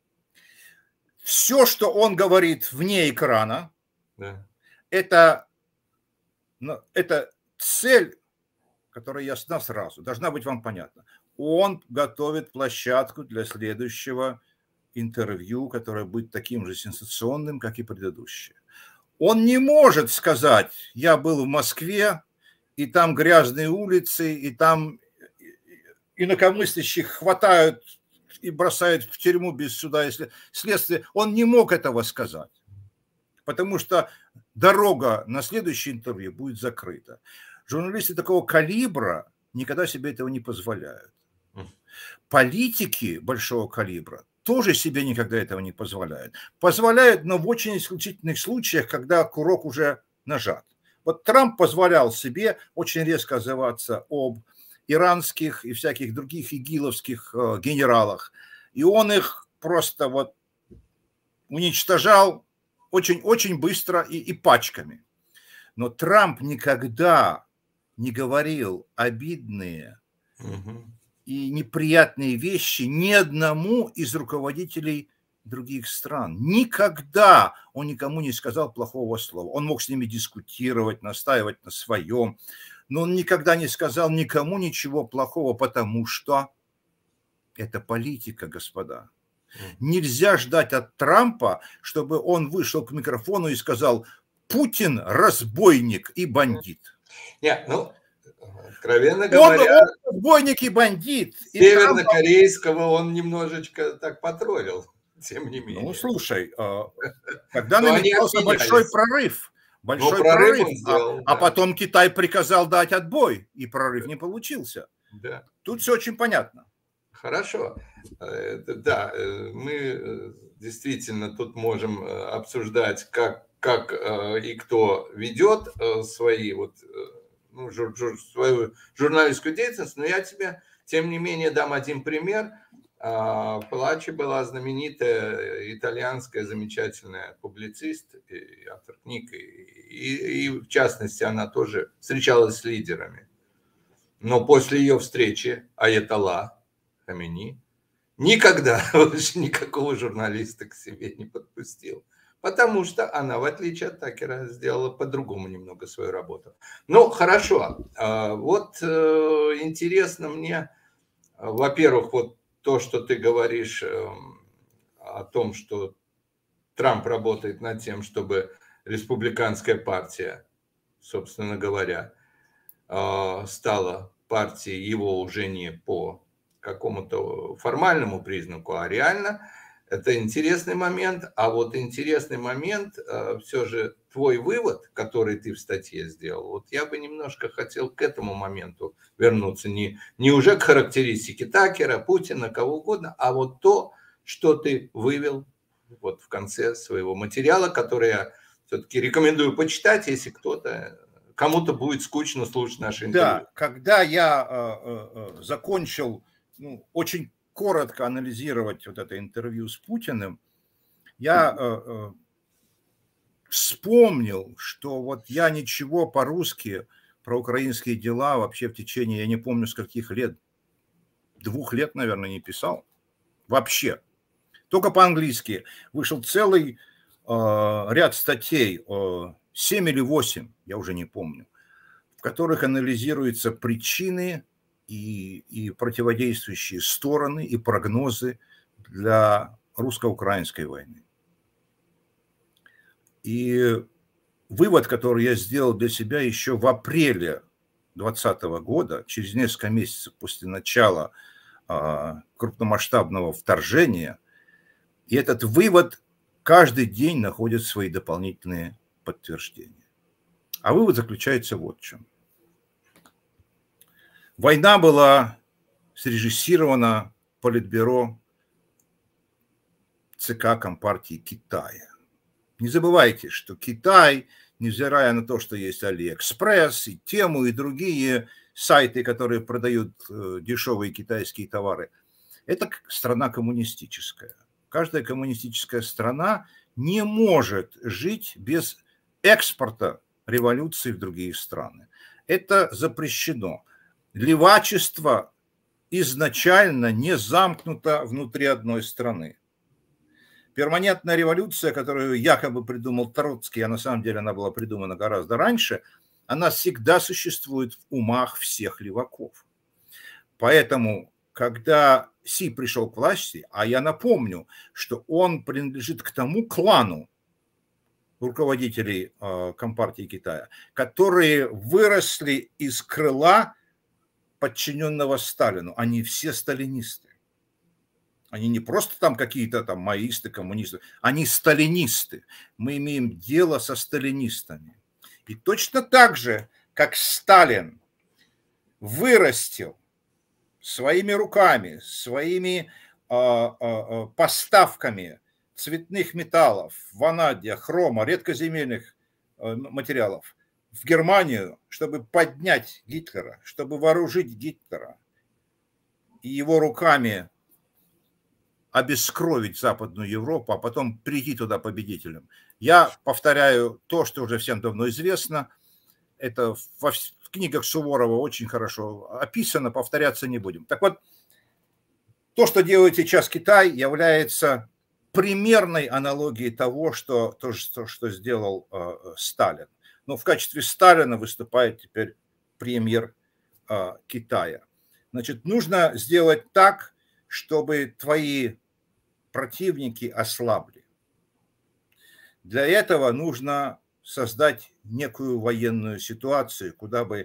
все, что он говорит вне экрана, да. это, это цель, которая ясна сразу, должна быть вам понятна. Он готовит площадку для следующего интервью, которое будет таким же сенсационным, как и предыдущее. Он не может сказать: я был в Москве, и там грязные улицы, и там инакомыслящих хватают и бросают в тюрьму без суда и следствия. Он не мог этого сказать, потому что дорога на следующее интервью будет закрыта. Журналисты такого калибра никогда себе этого не позволяют. Политики большого калибра тоже себе никогда этого не позволяют. Позволяют, но в очень исключительных случаях, когда курок уже нажат. Вот Трамп позволял себе очень резко отзываться об иранских и всяких других игиловских э, генералах. И он их просто вот уничтожал очень-очень быстро и, и пачками. Но Трамп никогда не говорил обидные угу. и неприятные вещи ни одному из руководителей других стран. Никогда он никому не сказал плохого слова. Он мог с ними дискутировать, настаивать на своем, но он никогда не сказал никому ничего плохого, потому что это политика, господа. Нельзя ждать от Трампа, чтобы он вышел к микрофону и сказал: Путин разбойник и бандит. Нет, ну, откровенно говоря, он, он разбойник и бандит. Севернокорейского он немножечко так потроллил, тем не менее. Ну, слушай, когда намечался большой прорыв, большой прорыв, прорыв сделал, а, да. а потом Китай приказал дать отбой, и прорыв не получился. Да. Тут все очень понятно. Хорошо. Да, мы действительно тут можем обсуждать, как, как и кто ведет свои, вот, ну, жур, жур, свою журналистскую деятельность, но я тебе, тем не менее, дам один пример. Палачи была знаменитая итальянская замечательная публицист и автор книг, и, и, и в частности она тоже встречалась с лидерами. Но после ее встречи Аятолла Хамени никогда больше никакого журналиста к себе не подпустил. Потому что она, в отличие от Такера, сделала по-другому немного свою работу. Ну, хорошо. Вот интересно мне, во-первых, вот то, что ты говоришь о том, что Трамп работает над тем, чтобы республиканская партия, собственно говоря, стала партией его уже не по какому-то формальному признаку, а реально. Это интересный момент. А вот интересный момент, все же твой вывод, который ты в статье сделал, вот я бы немножко хотел к этому моменту вернуться. Не, не уже к характеристике Такера, Путина, кого угодно, а вот то, что ты вывел вот в конце своего материала, который я все-таки рекомендую почитать, если кто-то... Кому-то будет скучно слушать наши интервью. Да, когда я э, э, закончил, ну, очень коротко анализировать вот это интервью с Путиным, я э, э, вспомнил, что вот я ничего по-русски про украинские дела вообще в течение, я не помню, с каких лет, двух лет, наверное, не писал. Вообще. Только по-английски. Вышел целый э, ряд статей, э, семь или восемь, я уже не помню, в которых анализируются причины и, и противодействующие стороны и прогнозы для русско-украинской войны. И вывод, который я сделал для себя еще в апреле двадцатого года, через несколько месяцев после начала а, крупномасштабного вторжения, и этот вывод каждый день находит свои дополнительные подтверждения. А вывод заключается вот в чем. Война была срежиссирована Политбюро ЦК Компартии Китая. Не забывайте, что Китай, невзирая на то, что есть Алиэкспресс, и Тему, и другие сайты, которые продают дешевые китайские товары, это страна коммунистическая. Каждая коммунистическая страна не может жить без экспорта революции в другие страны. Это запрещено. Левачество изначально не замкнуто внутри одной страны. Перманентная революция, которую якобы придумал Троцкий, а на самом деле она была придумана гораздо раньше, она всегда существует в умах всех леваков. Поэтому, когда Си пришел к власти, а я напомню, что он принадлежит к тому клану руководителей э, Компартии Китая, которые выросли из крыла подчиненного Сталину. Они все сталинисты. Они не просто там какие-то там маоисты, коммунисты, они сталинисты. Мы имеем дело со сталинистами. И точно так же, как Сталин вырастил своими руками, своими э, э, поставками цветных металлов, ванадия, хрома, редкоземельных э, материалов в Германию, чтобы поднять Гитлера, чтобы вооружить Гитлера и его руками обескровить Западную Европу, а потом прийти туда победителем. Я повторяю то, что уже всем давно известно. Это во, в книгах Суворова очень хорошо описано, повторяться не будем. Так вот, то, что делает сейчас Китай, является примерной аналогией того, что, то, что, что сделал э, Сталин. Но в качестве Сталина выступает теперь премьер э, Китая. Значит, нужно сделать так, чтобы твои противники ослабли. Для этого нужно создать некую военную ситуацию, куда бы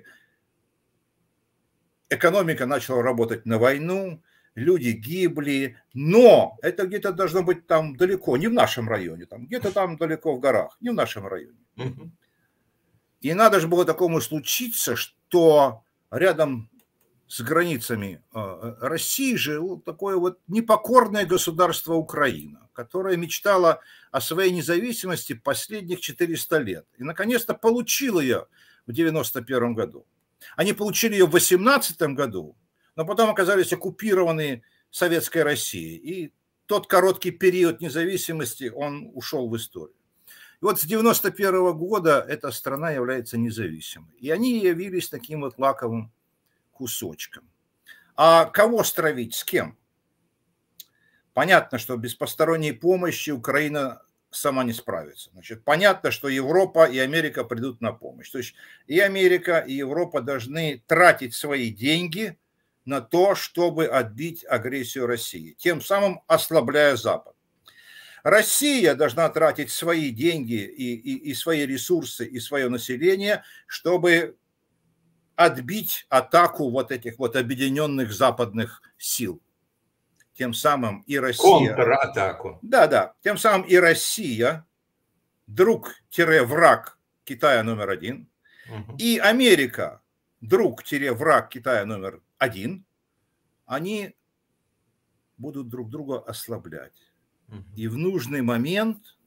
экономика начала работать на войну, люди гибли, но это где-то должно быть там далеко, не в нашем районе, там где-то там далеко в горах, не в нашем районе. И надо же было такому случиться, что рядом с границами России жило такое вот непокорное государство Украина, которое мечтало о своей независимости последних четыреста лет. И, наконец-то, получило ее в девяносто первом году. Они получили ее в восемнадцатом году, но потом оказались оккупированы Советской Россией. И тот короткий период независимости, он ушел в историю. И вот с девяносто первого года эта страна является независимой. И они явились таким вот лаковым кусочком. А кого стравить, с кем? Понятно, что без посторонней помощи Украина сама не справится. Значит, понятно, что Европа и Америка придут на помощь. То есть и Америка, и Европа должны тратить свои деньги на то, чтобы отбить агрессию России, тем самым ослабляя Запад. Россия должна тратить свои деньги и, и, и свои ресурсы, и свое население, чтобы отбить атаку вот этих вот объединенных западных сил. Тем самым и Россия... Контратаку. Да, да. Тем самым и Россия, друг-враг Китая номер один, угу. и Америка, друг-враг Китая номер один, они будут друг друга ослаблять. Угу. И в нужный момент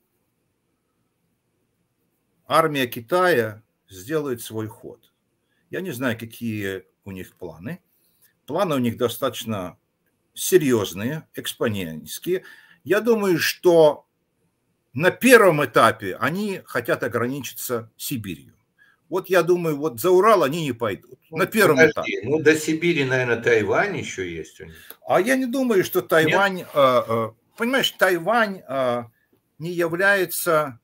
армия Китая сделает свой ход. Я не знаю, какие у них планы. Планы у них достаточно серьезные, экспонентские. Я думаю, что на первом этапе они хотят ограничиться Сибирью. Вот я думаю, вот за Урал они не пойдут. Ну, на первом подожди, этапе. Ну, до Сибири, наверное, Тайвань еще есть у них. А я не думаю, что Тайвань... Э, э, понимаешь, Тайвань э, не является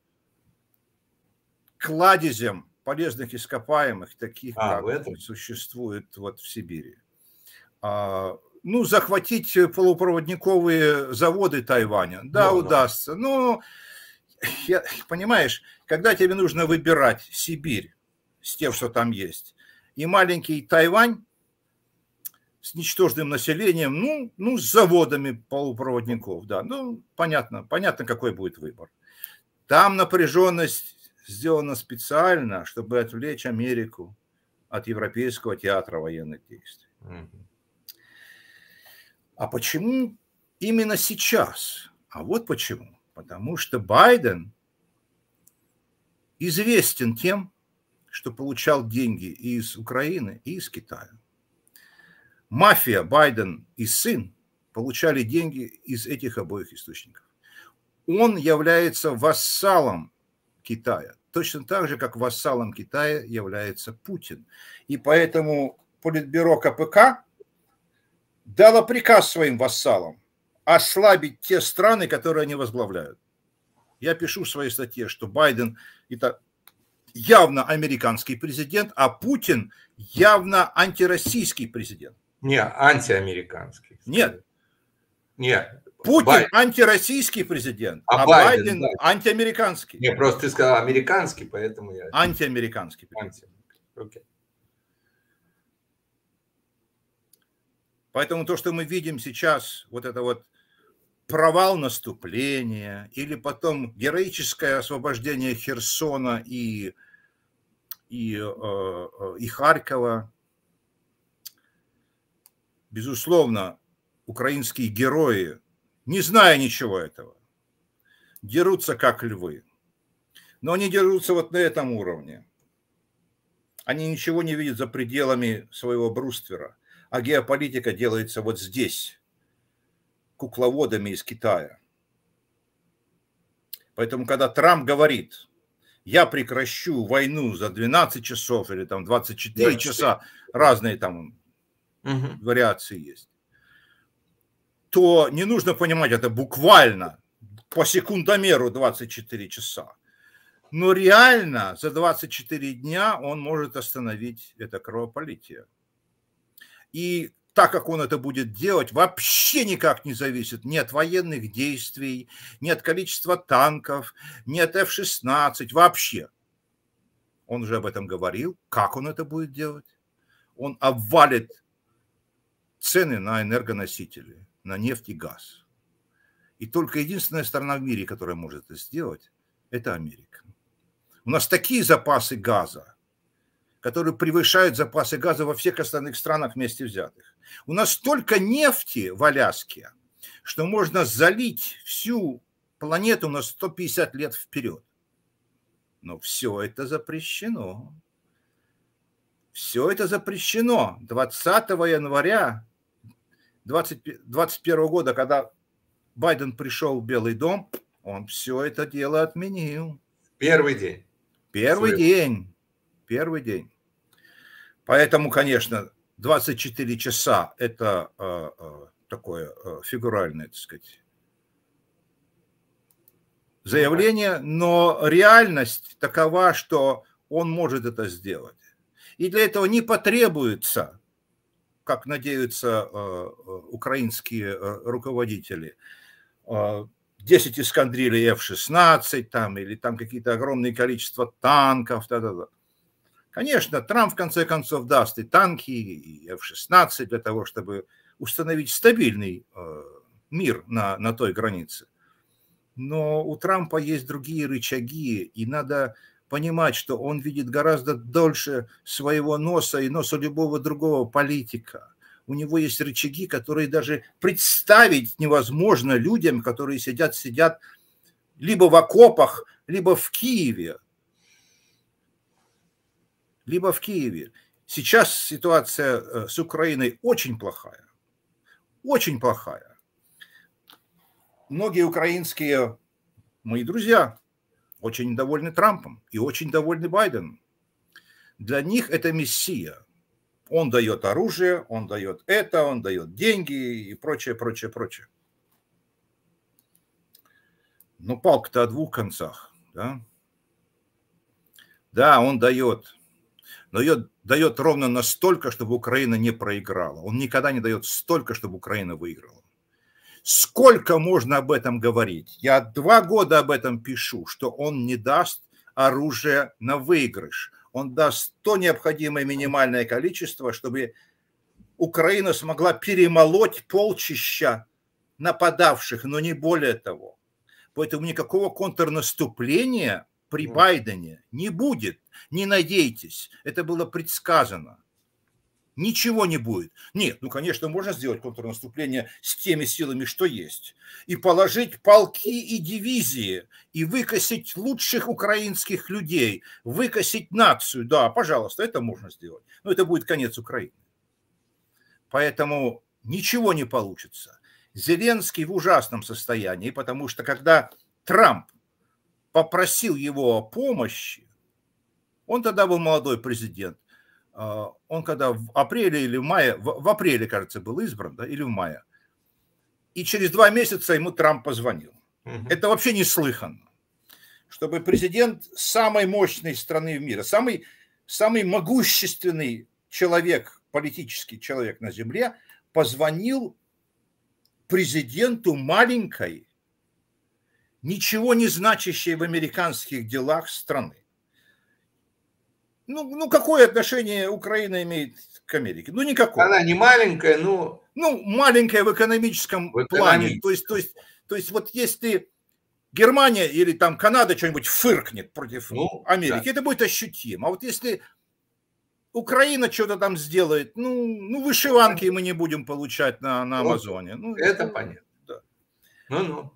кладезем полезных ископаемых, таких, а, как существует вот в Сибири. А, ну, захватить полупроводниковые заводы Тайваня, да, но, удастся. Но, я, понимаешь, когда тебе нужно выбирать Сибирь с тем, что там есть, и маленький Тайвань с ничтожным населением, ну, ну с заводами полупроводников, да, ну, понятно, понятно, какой будет выбор. Там напряженность сделано специально, чтобы отвлечь Америку от европейского театра военных действий. Mm-hmm. А почему именно сейчас? А вот почему. Потому что Байден известен тем, что получал деньги и из Украины, и из Китая. Мафия, Байден и сын получали деньги из этих обоих источников. Он является вассалом Китая, точно так же, как вассалом Китая является Путин. И поэтому Политбюро ка пэ ка дало приказ своим вассалам ослабить те страны, которые они возглавляют. Я пишу в своей статье, что Байден – это явно американский президент, а Путин явно антироссийский президент. Не, антиамериканский. Нет. Нет. Путин Байден. Антироссийский президент, а, а Байден, Байден антиамериканский. Не, просто ты сказал американский, поэтому я... Антиамериканский президент. Анти. Okay. Поэтому то, что мы видим сейчас, вот это вот провал наступления, или потом героическое освобождение Херсона и, и, и Харькова, безусловно, украинские герои, не зная ничего этого, дерутся как львы. Но они дерутся вот на этом уровне. Они ничего не видят за пределами своего бруствера. А геополитика делается вот здесь, кукловодами из Китая. Поэтому, когда Трамп говорит, я прекращу войну за двенадцать часов или там двадцать четыре часа, разные там угу. вариации есть, то не нужно понимать это буквально по секундомеру двадцать четыре часа. Но реально за двадцать четыре дня он может остановить это кровопролитие. И так как он это будет делать, вообще никак не зависит ни от военных действий, ни от количества танков, ни от эф шестнадцать, вообще. Он уже об этом говорил. Как он это будет делать? Он обвалит цены на энергоносители, на нефть и газ. И только единственная страна в мире, которая может это сделать, это Америка. У нас такие запасы газа, которые превышают запасы газа во всех остальных странах вместе взятых. У нас столько нефти в Аляске, что можно залить всю планету на сто пятьдесят лет вперед. Но все это запрещено. Все это запрещено. двадцатого января двадцать первого года, когда Байден пришел в Белый дом, он все это дело отменил. Первый день. Первый Свет. день. Первый день. Поэтому, конечно, двадцать четыре часа – это э, э, такое э, фигуральное, так сказать, заявление, но реальность такова, что он может это сделать. И для этого не потребуется, как надеются э, украинские э, руководители, э, десять эскадрилей эф шестнадцать там, или там какие-то огромные количества танков. Да-да-да. Конечно, Трамп в конце концов даст и танки, и эф шестнадцать для того, чтобы установить стабильный э, мир на, на той границе. Но у Трампа есть другие рычаги, и надо понимать, что он видит гораздо дольше своего носа и носа любого другого политика. У него есть рычаги, которые даже представить невозможно людям, которые сидят, сидят либо в окопах, либо в Киеве. Либо в Киеве. Сейчас ситуация с Украиной очень плохая. Очень плохая. Многие украинские мои друзья очень довольны Трампом и очень довольны Байденом. Для них это мессия. Он дает оружие, он дает это, он дает деньги и прочее, прочее, прочее. Но палка-то о двух концах. Да, да, он дает. Но ее дает ровно настолько, чтобы Украина не проиграла. Он никогда не дает столько, чтобы Украина выиграла. Сколько можно об этом говорить? Я два года об этом пишу, что он не даст оружие на выигрыш. Он даст то необходимое минимальное количество, чтобы Украина смогла перемолоть полчища нападавших, но не более того. Поэтому никакого контрнаступления при Байдене не будет. Не надейтесь. Это было предсказано. Ничего не будет. Нет, ну, конечно, можно сделать контрнаступление с теми силами, что есть. И положить полки и дивизии, и выкосить лучших украинских людей, выкосить нацию. Да, пожалуйста, это можно сделать. Но это будет конец Украины. Поэтому ничего не получится. Зеленский в ужасном состоянии, потому что когда Трамп попросил его о помощи, он тогда был молодой президент, он когда в апреле или в мае, в, в апреле, кажется, был избран, да, или в мае, и через два месяца ему Трамп позвонил. Угу. Это вообще неслыханно, чтобы президент самой мощной страны в мире, самый, самый могущественный человек, политический человек на земле, позвонил президенту маленькой, ничего не значащей в американских делах страны. Ну, ну, какое отношение Украина имеет к Америке? Ну, никакого. Она не маленькая, но... Ну, маленькая в экономическом в плане. То есть, то, есть, то есть, вот если Германия или там Канада что-нибудь фыркнет против ну, Америки, да. Это будет ощутимо. А вот если Украина что-то там сделает, ну, ну вышиванки мы не будем получать на, на Амазоне. Ну, это ну, понятно. Да. Ну-ну.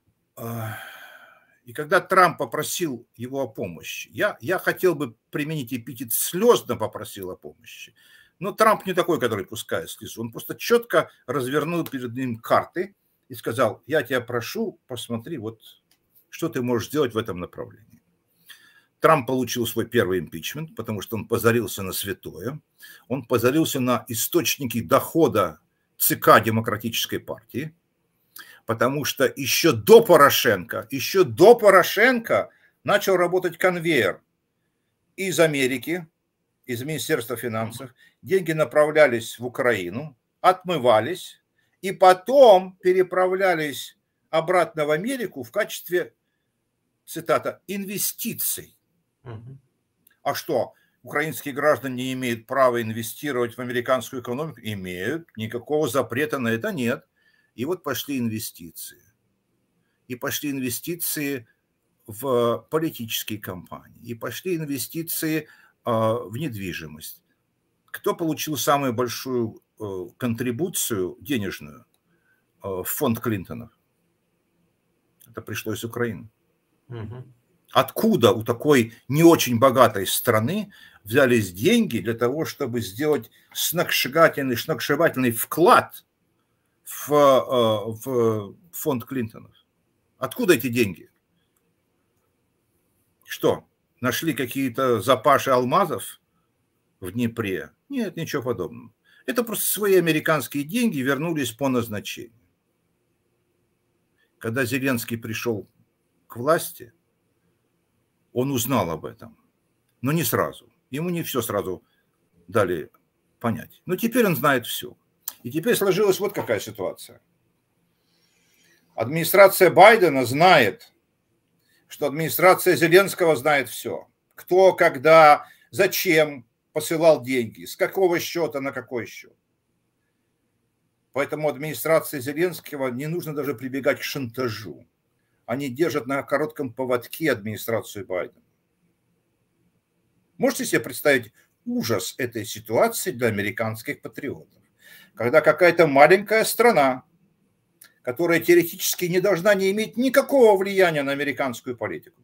И когда Трамп попросил его о помощи, я, я хотел бы применить эпитет «слезно попросил о помощи». Но Трамп не такой, который пускает слезу. Он просто четко развернул перед ним карты и сказал: я тебя прошу, посмотри, вот что ты можешь сделать в этом направлении. Трамп получил свой первый импичмент, потому что он позарился на святое. Он позарился на источники дохода ЦК Демократической партии. Потому что еще до Порошенко, еще до Порошенко начал работать конвейер из Америки, из Министерства финансов. Деньги направлялись в Украину, отмывались и потом переправлялись обратно в Америку в качестве, цитата, инвестиций. Угу. А что, украинские граждане не имеют права инвестировать в американскую экономику? Имеют, никакого запрета на это нет. И вот пошли инвестиции. И пошли инвестиции в политические кампании. И пошли инвестиции в недвижимость. Кто получил самую большую контрибуцию денежную в фонд Клинтонов? Это пришло из Украины. Угу. Откуда у такой не очень богатой страны взялись деньги для того, чтобы сделать сногсшибательный, сногсшибательный вклад в, в фонд Клинтонов? Откуда эти деньги? Что, нашли какие-то запасы алмазов в Днепре? Нет, ничего подобного. Это просто свои американские деньги вернулись по назначению. Когда Зеленский пришел к власти, он узнал об этом, но не сразу. Ему не все сразу дали понять. Но теперь он знает все. И теперь сложилась вот какая ситуация. Администрация Байдена знает, что администрация Зеленского знает все. Кто, когда, зачем посылал деньги, с какого счета на какой счет. Поэтому администрации Зеленского не нужно даже прибегать к шантажу. Они держат на коротком поводке администрацию Байдена. Можете себе представить ужас этой ситуации для американских патриотов? Когда какая-то маленькая страна, которая теоретически не должна не иметь никакого влияния на американскую политику,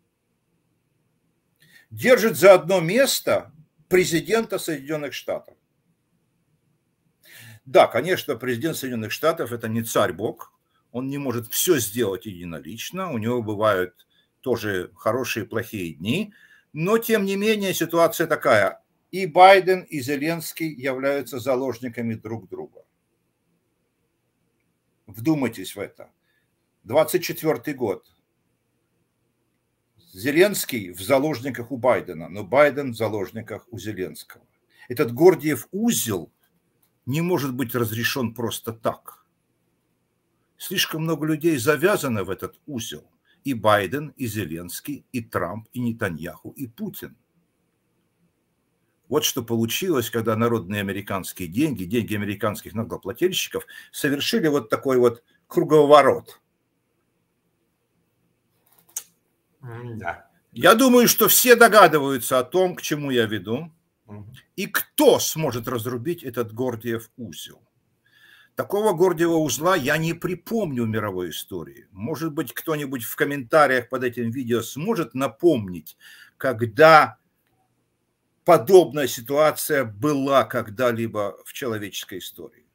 держит за одно место президента Соединенных Штатов. Да, конечно, президент Соединенных Штатов – это не царь-бог, он не может все сделать единолично, у него бывают тоже хорошие и плохие дни, но тем не менее ситуация такая. И Байден, и Зеленский являются заложниками друг друга. Вдумайтесь в это. двадцать четвёртый год. Зеленский в заложниках у Байдена, но Байден в заложниках у Зеленского. Этот Гордиев узел не может быть разрешен просто так. Слишком много людей завязано в этот узел. И Байден, и Зеленский, и Трамп, и Нетаньяху, и Путин. Вот что получилось, когда народные американские деньги, деньги американских налогоплательщиков совершили вот такой вот круговорот. Да. Я думаю, что все догадываются о том, к чему я веду, и кто сможет разрубить этот Гордиев узел. Такого Гордиева узла я не припомню в мировой истории. Может быть, кто-нибудь в комментариях под этим видео сможет напомнить, когда подобная ситуация была когда-либо в человеческой истории.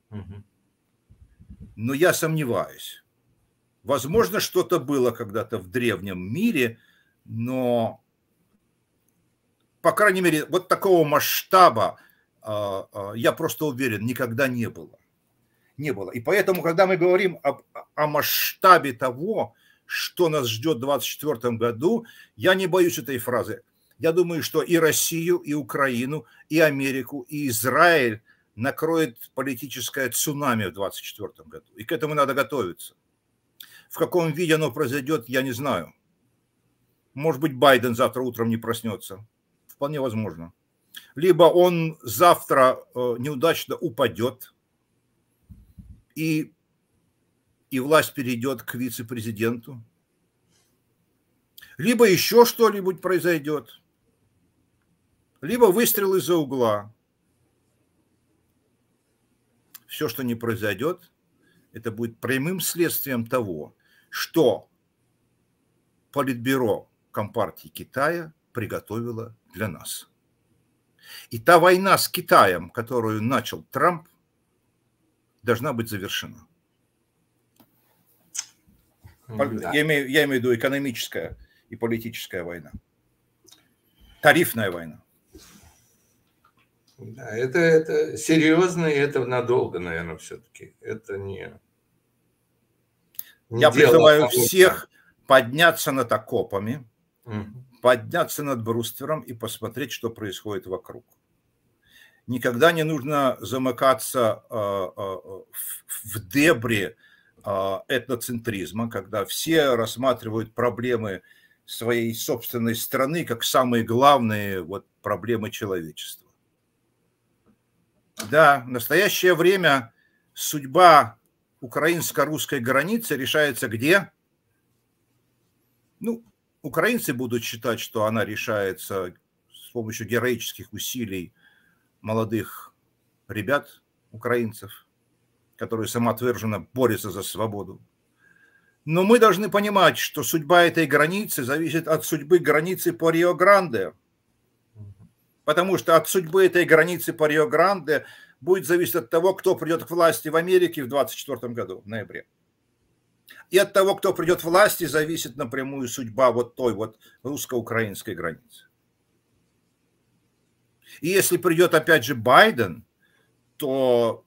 Но я сомневаюсь. Возможно, что-то было когда-то в древнем мире, но, по крайней мере, вот такого масштаба, я просто уверен, никогда не было. Не было. И поэтому, когда мы говорим об, о масштабе того, что нас ждет в двадцать четвёртом году, я не боюсь этой фразы. Я думаю, что и Россию, и Украину, и Америку, и Израиль накроет политическое цунами в двадцать четвёртом году. И к этому надо готовиться. В каком виде оно произойдет, я не знаю. Может быть, Байден завтра утром не проснется. Вполне возможно. Либо он завтра неудачно упадет, и, и власть перейдет к вице-президенту. Либо еще что-нибудь произойдет. Либо выстрел из-за угла. Все, что не произойдет, это будет прямым следствием того, что Политбюро Компартии Китая приготовило для нас. И та война с Китаем, которую начал Трамп, должна быть завершена. Да. Я, имею, я имею в виду экономическая и политическая война. Тарифная война. Да, это, это серьезно, и это надолго, наверное, все-таки. Это не... не я призываю всех подняться над окопами, угу. подняться над бруствером и посмотреть, что происходит вокруг. Никогда не нужно замыкаться э, э, в дебри э, этноцентризма, когда все рассматривают проблемы своей собственной страны как самые главные вот, проблемы человечества. Да, в настоящее время судьба украинско-русской границы решается где? Ну, украинцы будут считать, что она решается с помощью героических усилий молодых ребят, украинцев, которые самоотверженно борются за свободу. Но мы должны понимать, что судьба этой границы зависит от судьбы границы по Рио-Гранде. Потому что от судьбы этой границы по Рио-Гранде будет зависеть от того, кто придет к власти в Америке в двадцать четвёртом году, в ноябре. И от того, кто придет к власти, зависит напрямую судьба вот той вот русско-украинской границы. И если придет опять же Байден, то,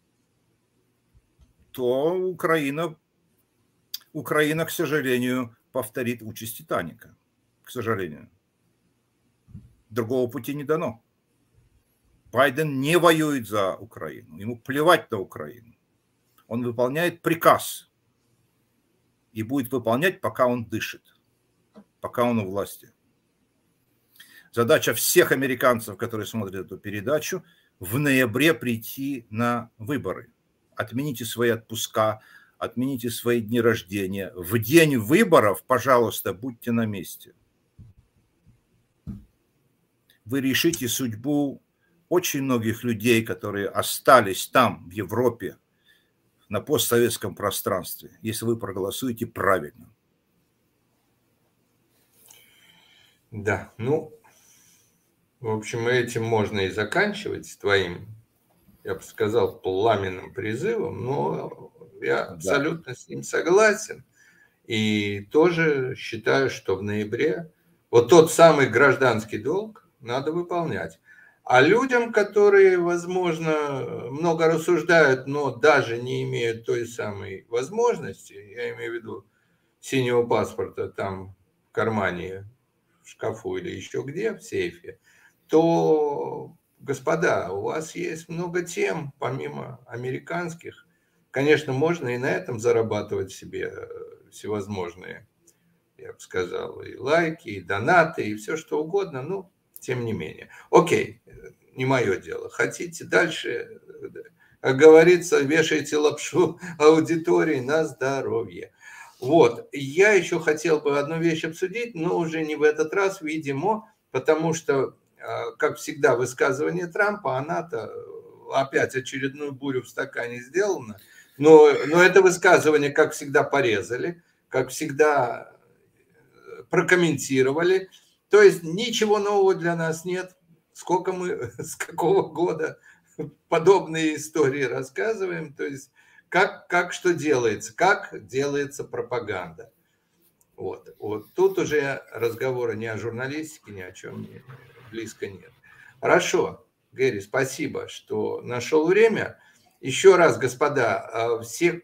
то Украина, Украина, к сожалению, повторит участь Титаника. К сожалению. Другого пути не дано. Байден не воюет за Украину. Ему плевать на Украину. Он выполняет приказ. И будет выполнять, пока он дышит. Пока он у власти. Задача всех американцев, которые смотрят эту передачу, в ноябре прийти на выборы. Отмените свои отпуска, отмените свои дни рождения. В день выборов, пожалуйста, будьте на месте. Вы решите судьбу очень многих людей, которые остались там, в Европе, на постсоветском пространстве, если вы проголосуете правильно. Да, ну, в общем, этим можно и заканчивать твоим, я бы сказал, пламенным призывом, но я да. абсолютно с ним согласен. И тоже считаю, что в ноябре вот тот самый гражданский долг надо выполнять. А людям, которые, возможно, много рассуждают, но даже не имеют той самой возможности, я имею в виду синего паспорта там в кармане, в шкафу или еще где, в сейфе, то, господа, у вас есть много тем, помимо американских. Конечно, можно и на этом зарабатывать себе всевозможные, я бы сказал, и лайки, и донаты, и все что угодно, ну, тем не менее. Окей, не мое дело. Хотите дальше, как говорится, вешайте лапшу аудитории на здоровье. Вот, я еще хотел бы одну вещь обсудить, но уже не в этот раз, видимо, потому что, как всегда, высказывание Трампа, она-то опять очередную бурю в стакане сделана, но, но это высказывание, как всегда, порезали, как всегда, прокомментировали. То есть ничего нового для нас нет. Сколько мы, с какого года подобные истории рассказываем. То есть как, как что делается, как делается пропаганда. Вот. Вот тут уже разговора ни о журналистике, ни о чем не, близко нет. Хорошо, Гэри, спасибо, что нашел время. Еще раз, господа, все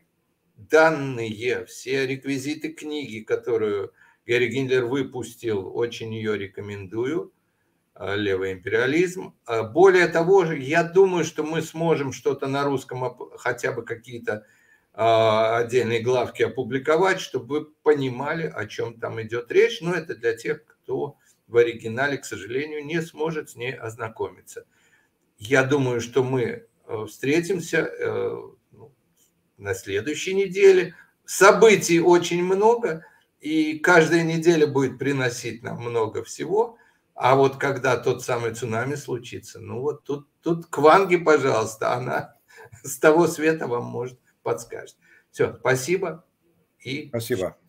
данные, все реквизиты книги, которую Гэри Гиндлер выпустил, очень ее рекомендую. «Левый империализм». Более того, я думаю, что мы сможем что-то на русском, хотя бы какие-то отдельные главки опубликовать, чтобы вы понимали, о чем там идет речь. Но это для тех, кто в оригинале, к сожалению, не сможет с ней ознакомиться. Я думаю, что мы встретимся на следующей неделе. Событий очень много. И каждая неделя будет приносить нам много всего. А вот когда тот самый цунами случится, ну вот тут, тут к Ванге, пожалуйста, она с того света вам может подскажет. Все, спасибо. И спасибо.